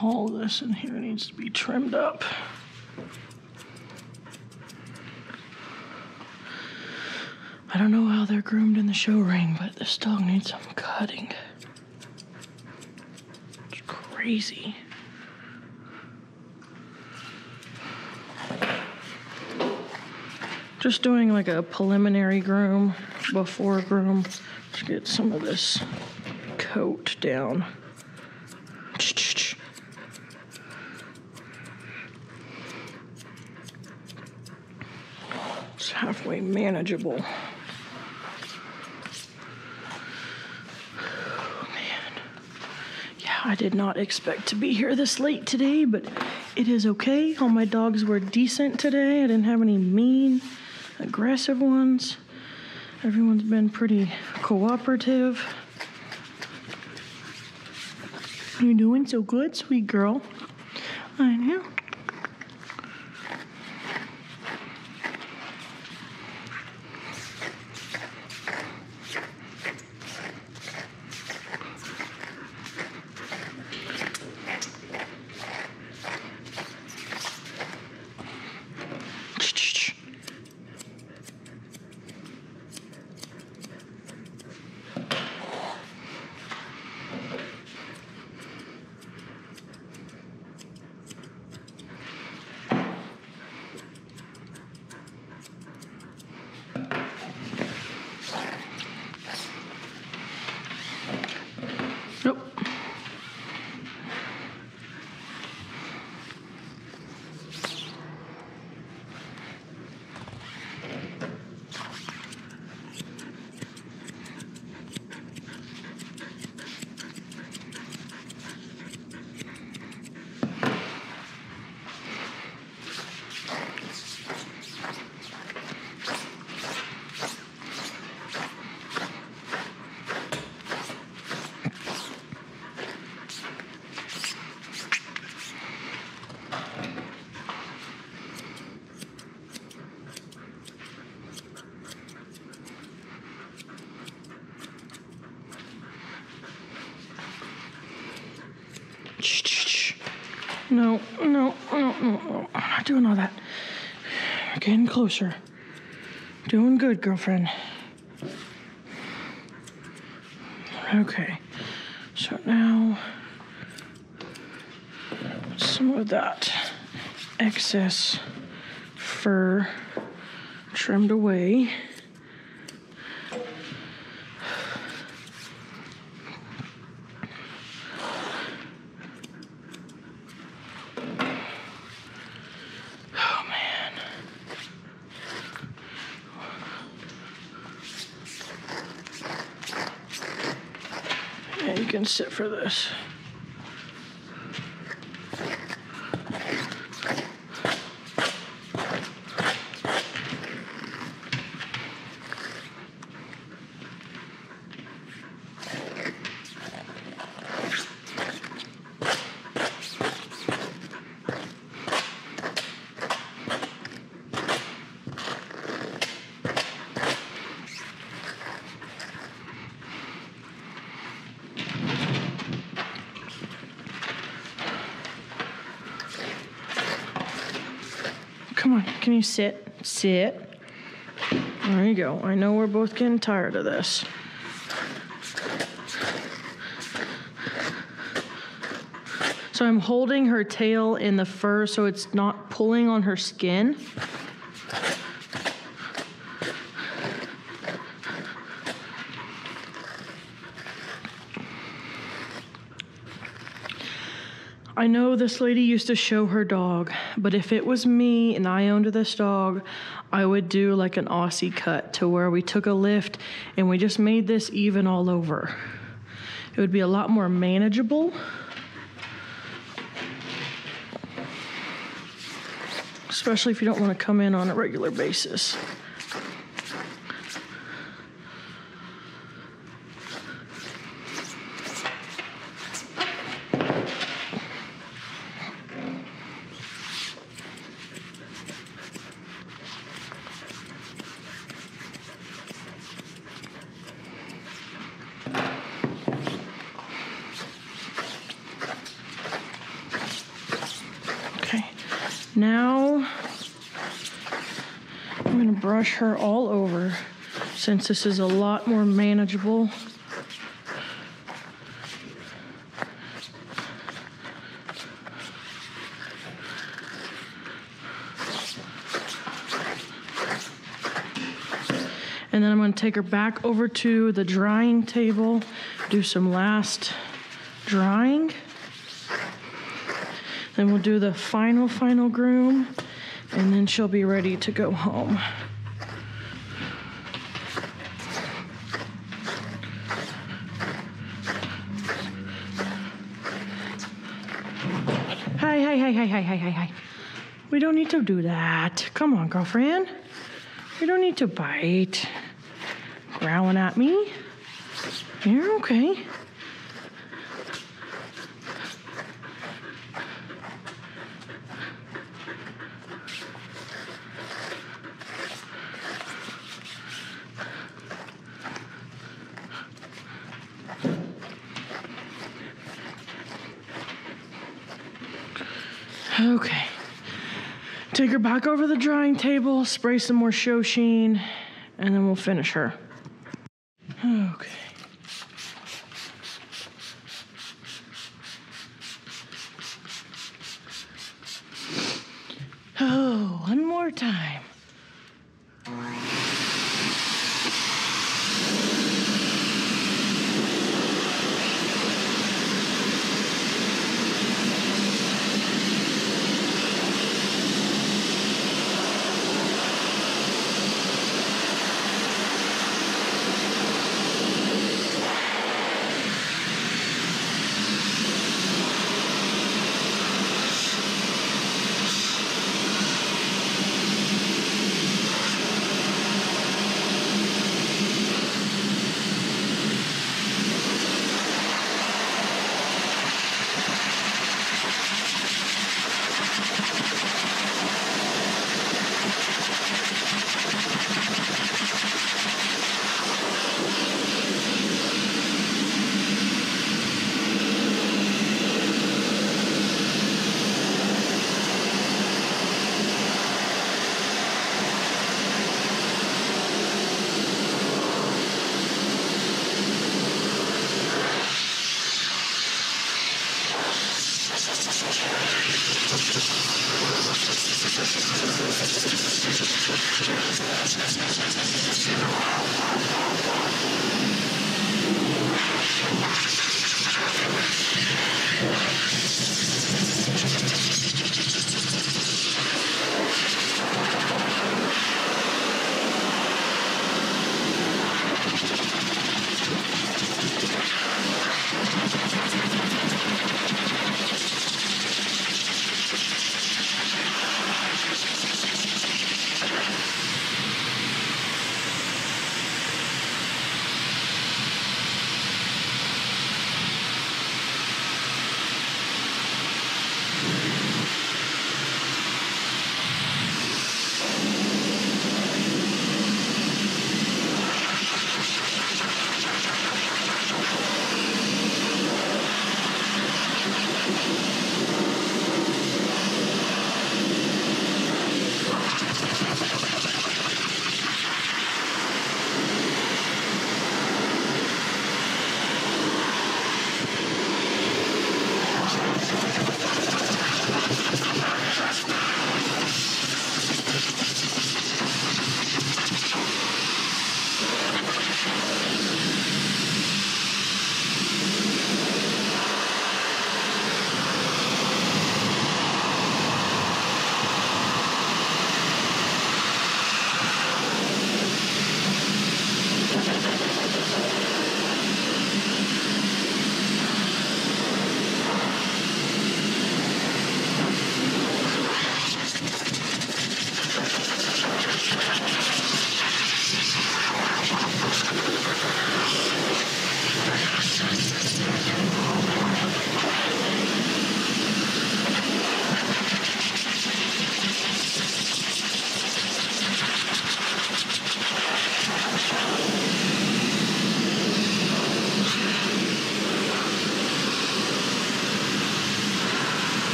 All this in here needs to be trimmed up. I don't know how they're groomed in the show ring, but this dog needs some cutting. It's crazy. Just doing like a preliminary groom before groom to get some of this coat down. It's halfway manageable. Oh, man. Yeah, I did not expect to be here this late today, but it is okay. All my dogs were decent today. I didn't have any mean, aggressive ones. Everyone's been pretty cooperative. You're doing so good, sweet girl. I know. Nope. No, no, no, no, no. I'm not doing all that. We're getting closer. Doing good, girlfriend. Okay. So now, some of that excess fur trimmed away. Yeah, you can sit for this. Come on, can you sit? Sit. There you go. I know we're both getting tired of this. So I'm holding her tail in the fur so it's not pulling on her skin. I know this lady used to show her dog, but if it was me and I owned this dog, I would do like an Aussie cut to where we took a lift and we just made this even all over. It would be a lot more manageable. Especially if you don't want to come in on a regular basis. Now, I'm gonna brush her all over since this is a lot more manageable. And then I'm gonna take her back over to the drying table, do some last drying. Then we'll do the final groom, and then she'll be ready to go home. Hi. We don't need to do that. Come on, girlfriend. You don't need to bite. Growling at me. You're okay. Okay. Take her back over the drying table, spray some more Show Sheen, and then we'll finish her. Okay. Oh, one more time.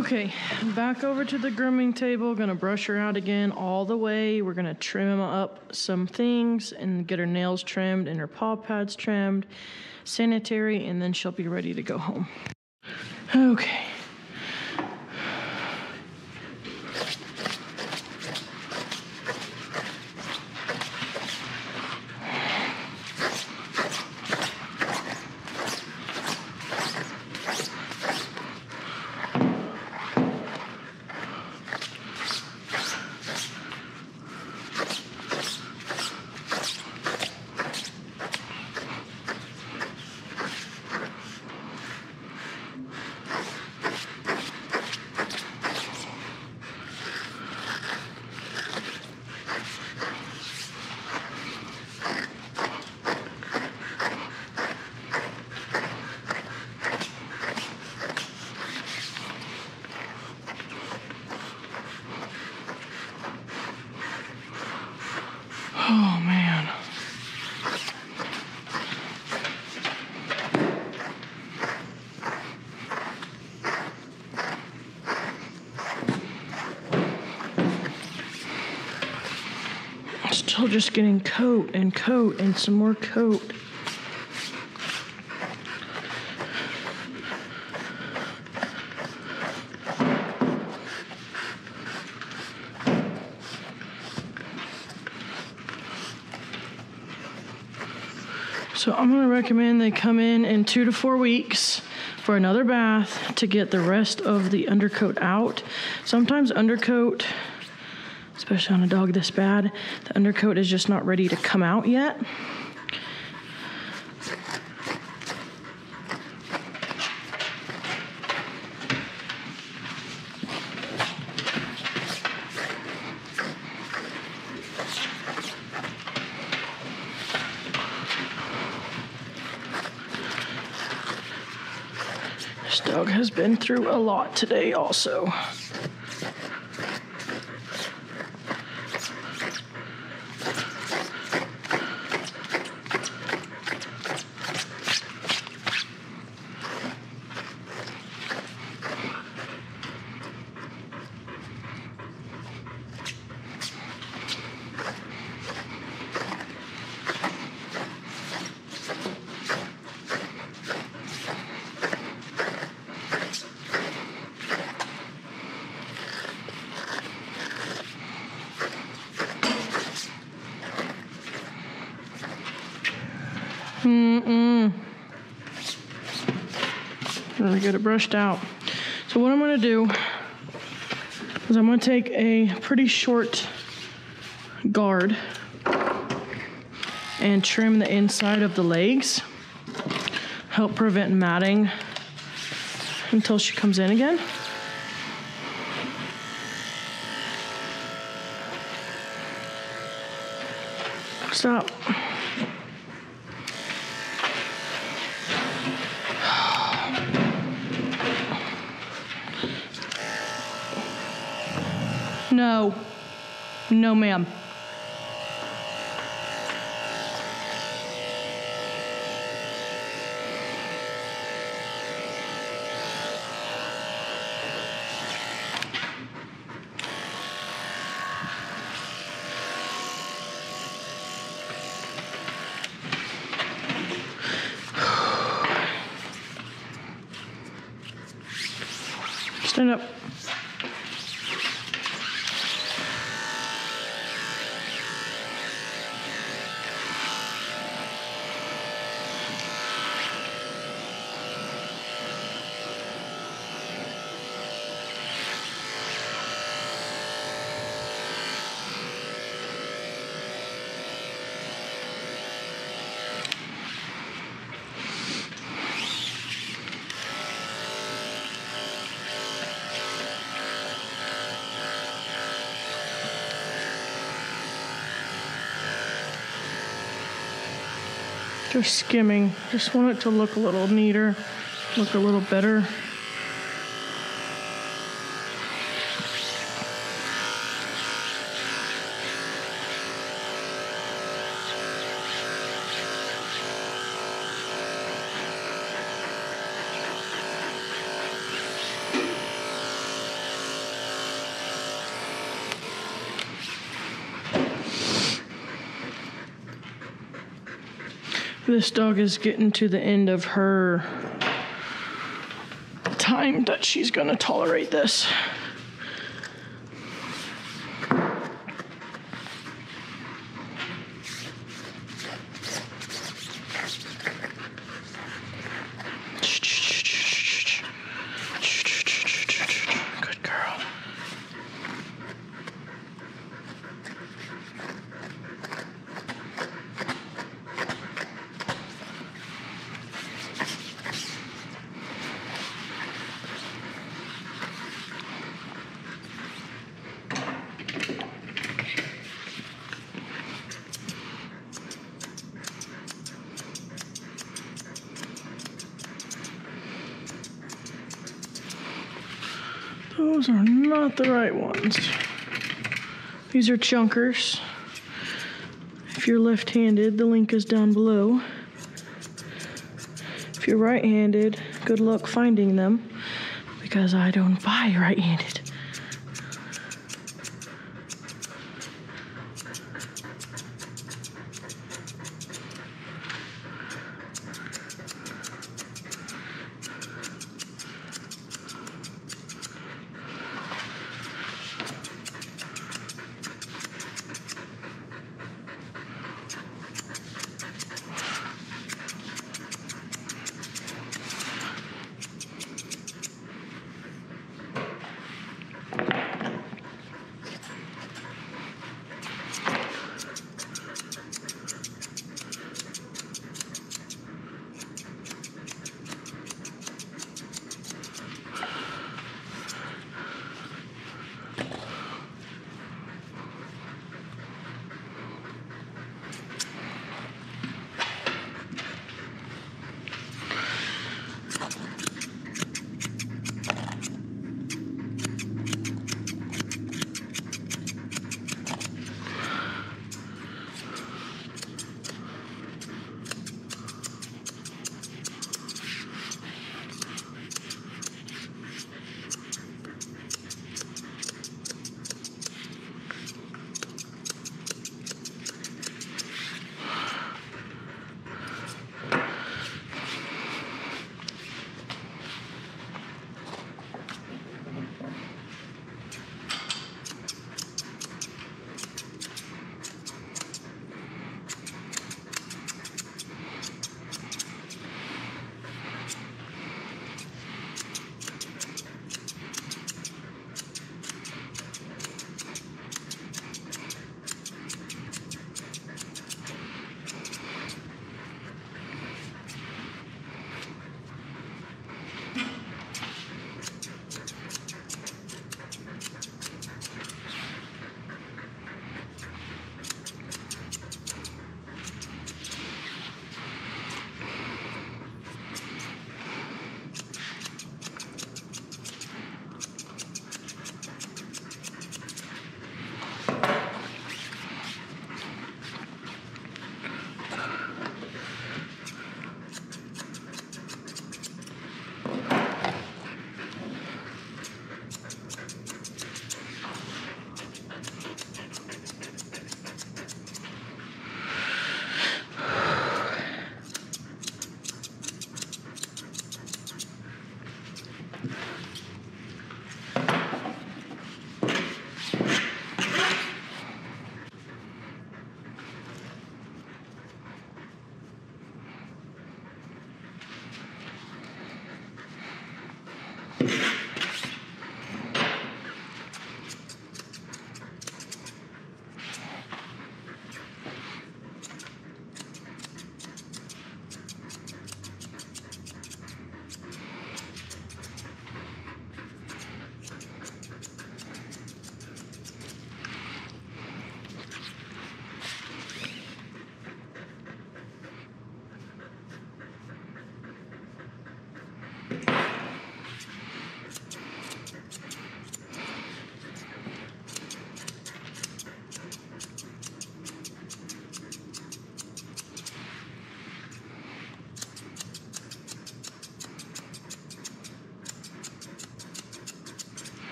Okay, back over to the grooming table. Gonna brush her out again all the way. We're gonna trim up some things and get her nails trimmed and her paw pads trimmed, sanitary, and then she'll be ready to go home. Okay. Oh man. Still just getting coat and some more coat. So I'm going to recommend they come in 2 to 4 weeks for another bath to get the rest of the undercoat out. Sometimes undercoat, especially on a dog this bad, the undercoat is just not ready to come out yet. This dog has been through a lot today also. Let me get it brushed out. So what I'm going to do is I'm going to take a pretty short guard and trim the inside of the legs. Help prevent matting until she comes in again. Stop. No. No, ma'am. Stand up. Just skimming. Just want it to look a little neater, look a little better. This dog is getting to the end of her time that she's gonna tolerate this. Good girl. Those are not the right ones. These are chunkers. If you're left-handed, the link is down below. If you're right-handed, good luck finding them because I don't buy right-handed.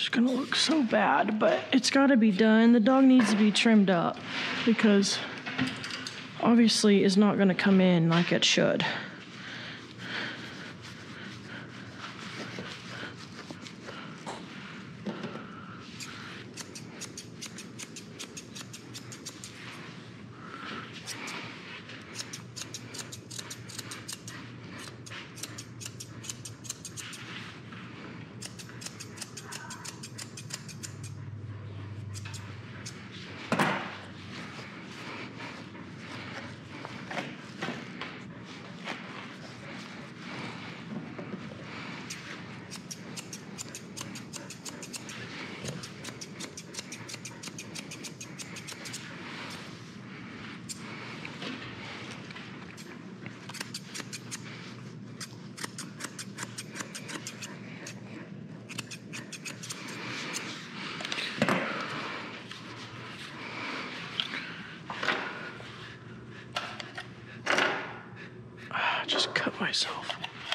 It's gonna look so bad, but it's gotta be done. The dog needs to be trimmed up because obviously it's not gonna come in like it should. Just cut myself.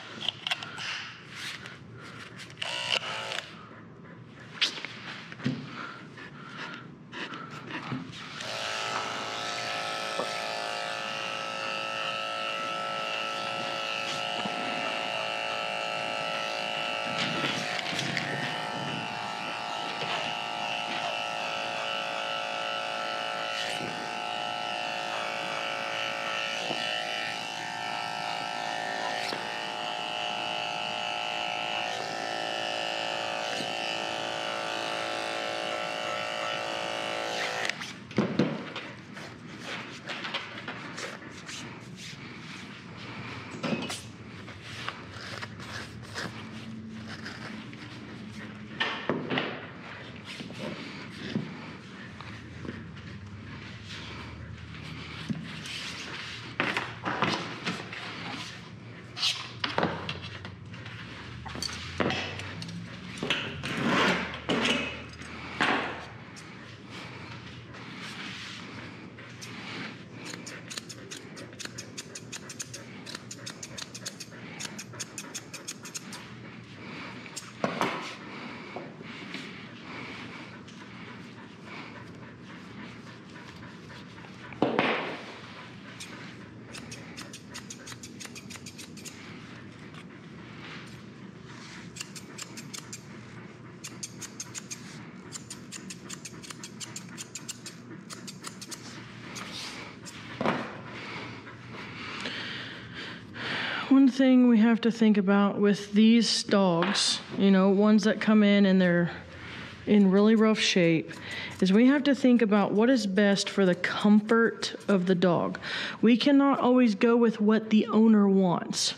One thing we have to think about with these dogs, you know, ones that come in and they're in really rough shape, is we have to think about what is best for the comfort of the dog. We cannot always go with what the owner wants.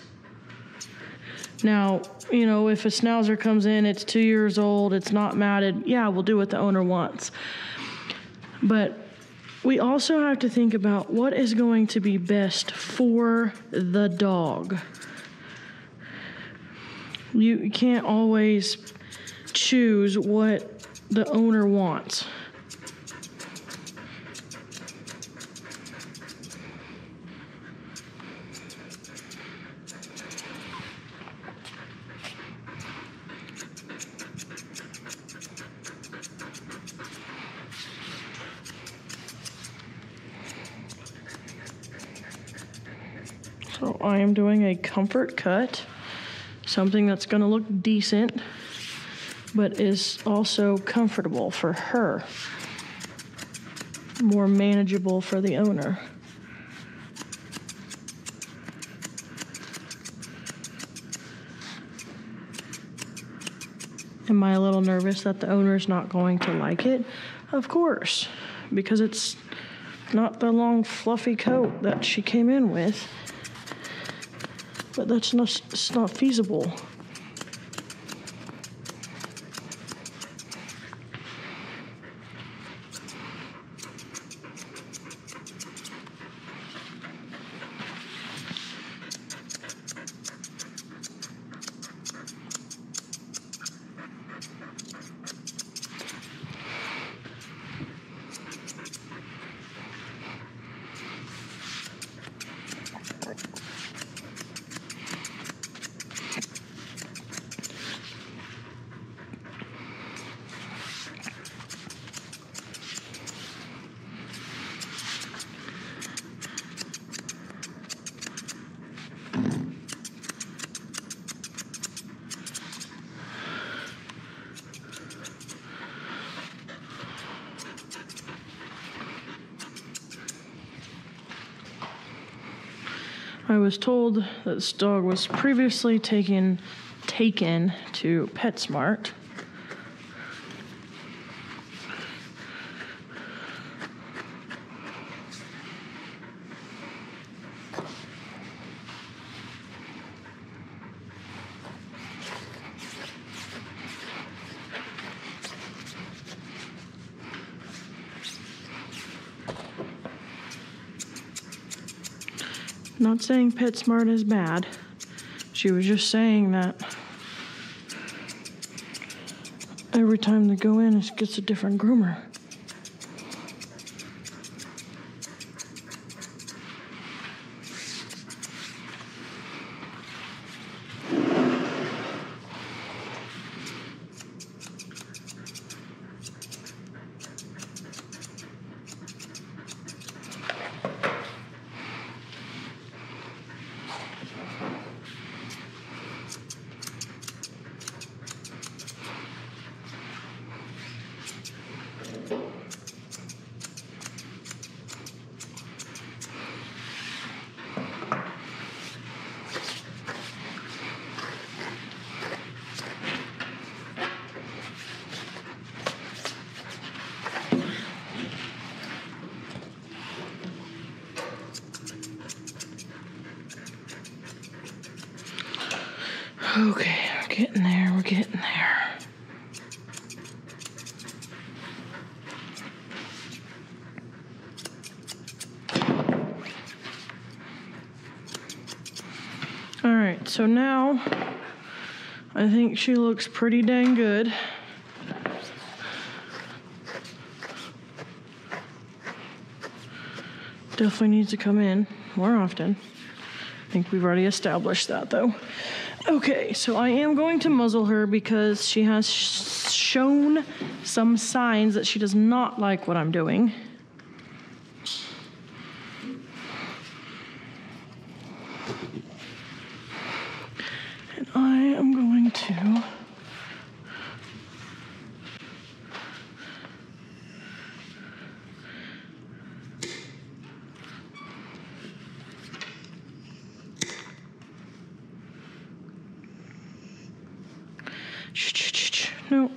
Now, you know, if a Schnauzer comes in, it's 2 years old, it's not matted, yeah, we'll do what the owner wants. But we also have to think about what is going to be best for the dog. You can't always choose what the owner wants. So I am doing a comfort cut, something that's going to look decent, but is also comfortable for her, more manageable for the owner. Am I a little nervous that the owner's not going to like it? Of course, because it's not the long fluffy coat that she came in with. But that's not, it's not feasible. I was told that this dog was previously taken to PetSmart. Not saying PetSmart is bad. She was just saying that every time they go in, it gets a different groomer. Okay, we're getting there, we're getting there. All right, so now I think she looks pretty dang good. Definitely needs to come in more often. I think we've already established that though. Okay, so I am going to muzzle her because she has shown some signs that she does not like what I'm doing. And I am going to no.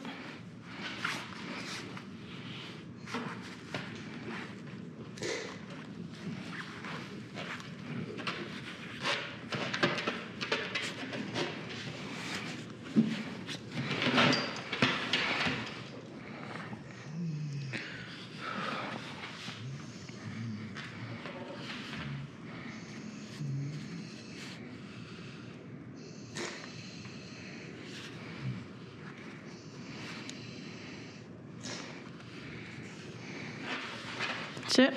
Sit.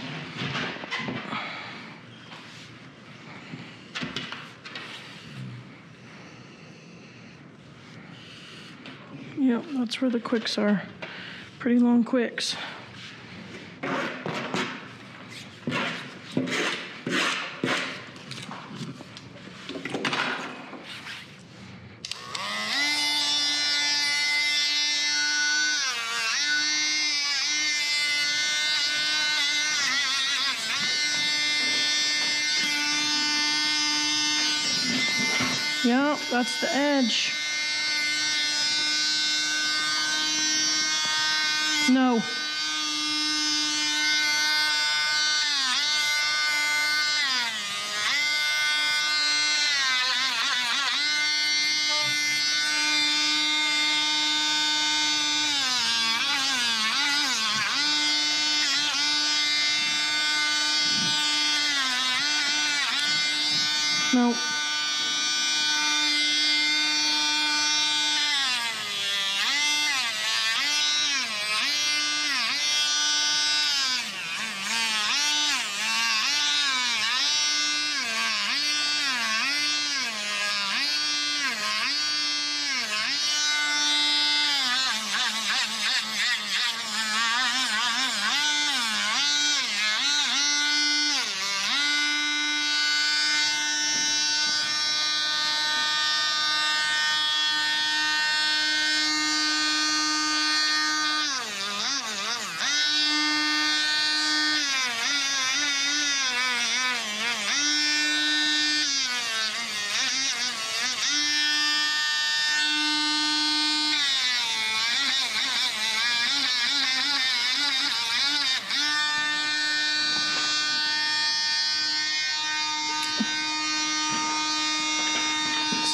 Yep, that's where the quicks are. Pretty long quicks. Yeah, that's the edge. No. No.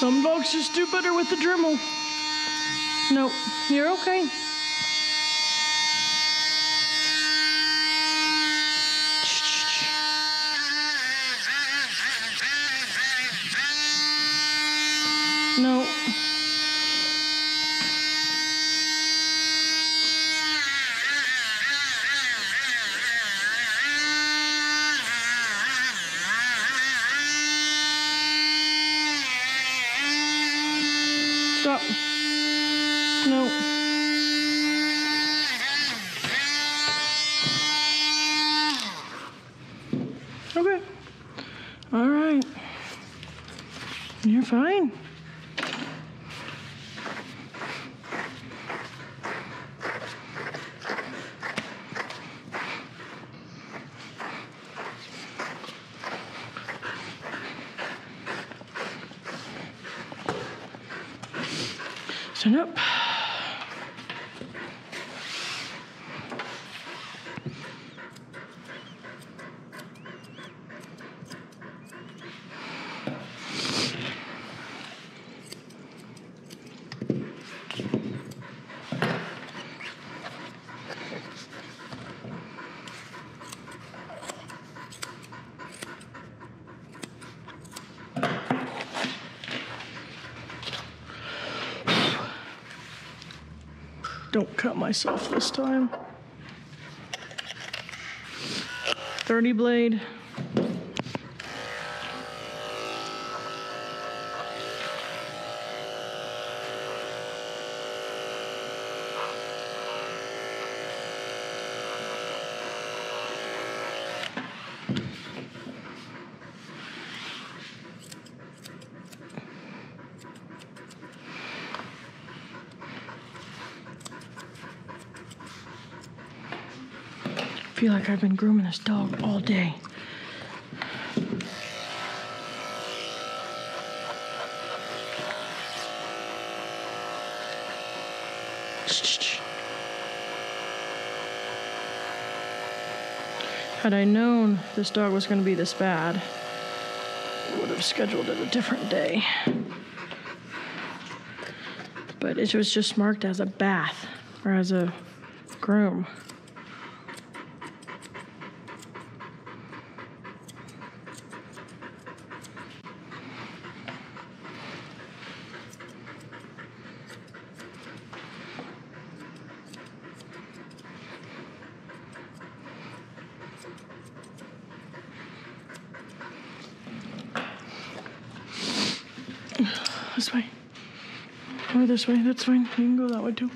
Some dogs just do better with the Dremel. Nope, you're okay. No. Stop. No. Okay. All right. You're fine. Stand up. Don't cut myself this time. 30 blade. I feel like I've been grooming this dog all day. Had I known this dog was going to be this bad, I would have scheduled it a different day. But it was just marked as a bath or as a groom. This way. Or this way, that's fine. You can go that way too.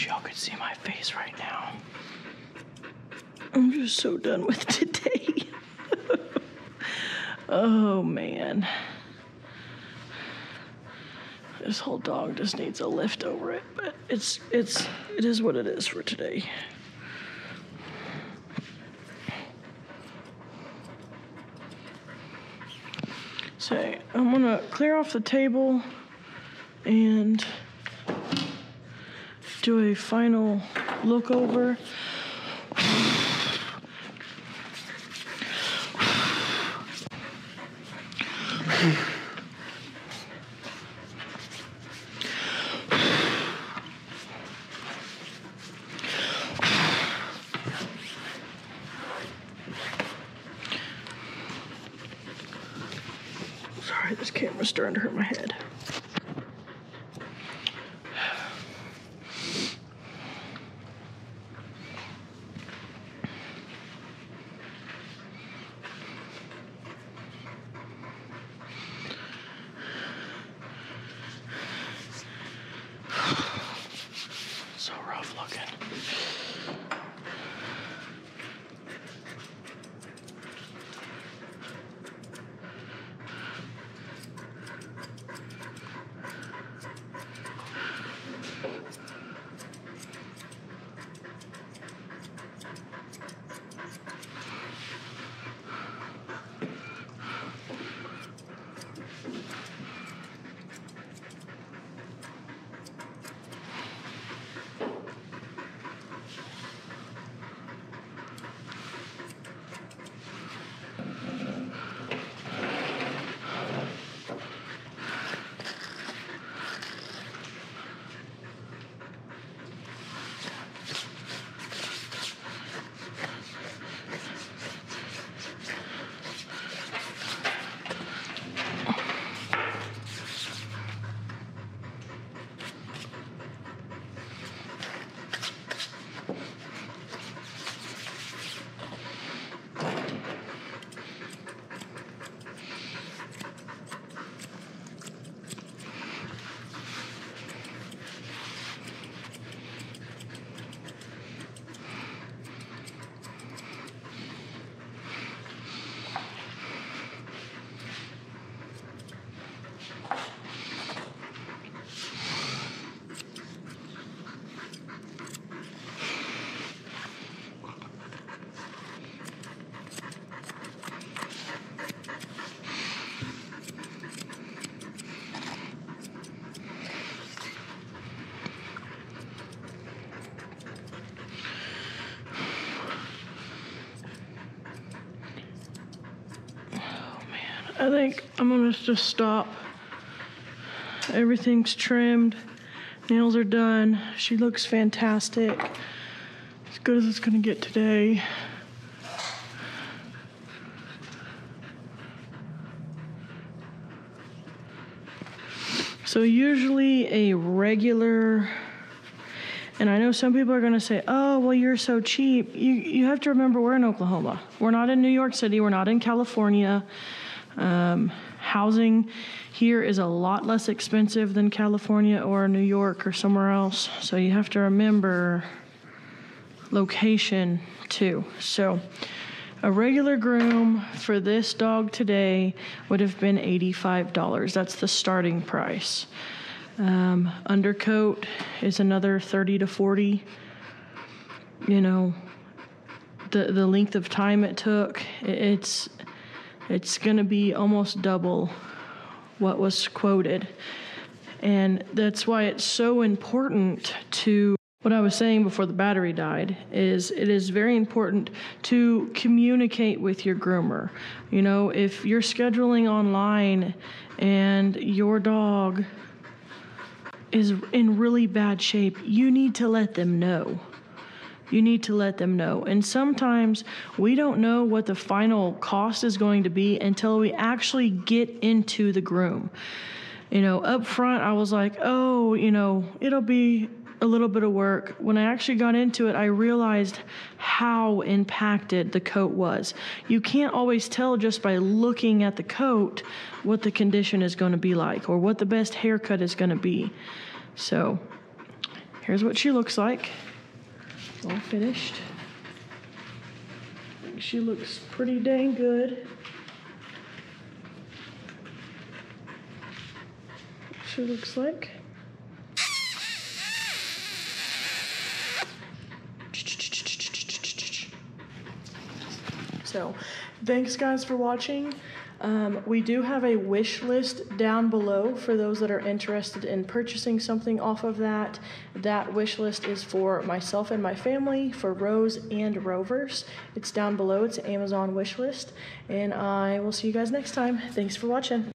wish y'all could see my face right now. I'm just so done with today. Oh man. This whole dog just needs a lift over it, but it is what it is for today. So I'm gonna clear off the table and do a final look over. Sorry, this camera's starting to hurt my head. So rough looking. I think I'm gonna just stop. Everything's trimmed. Nails are done. She looks fantastic. As good as it's gonna get today. So usually a regular, and I know some people are gonna say, oh, well, you're so cheap. You have to remember we're in Oklahoma. We're not in New York City. We're not in California. Housing here is a lot less expensive than California or New York or somewhere else. So you have to remember location too. So a regular groom for this dog today would have been $85. That's the starting price. Undercoat is another 30 to 40. You know, the length of time it took, it's going to be almost double what was quoted. And that's why it's so important to, what I was saying before the battery died, is it is very important to communicate with your groomer. You know, if you're scheduling online and your dog is in really bad shape, you need to let them know. You need to let them know. And sometimes we don't know what the final cost is going to be until we actually get into the groom. You know, up front, I was like, oh, you know, it'll be a little bit of work. When I actually got into it, I realized how impacted the coat was. You can't always tell just by looking at the coat what the condition is going to be like or what the best haircut is going to be. So Here's what she looks like. All finished. She looks pretty dang good. She looks like. So, thanks guys for watching. We do have a wish list down below for those that are interested in purchasing something off of that. That wish list is for myself and my family, for Rose and Rovers. It's down below. It's an Amazon wish list. And I will see you guys next time. Thanks for watching.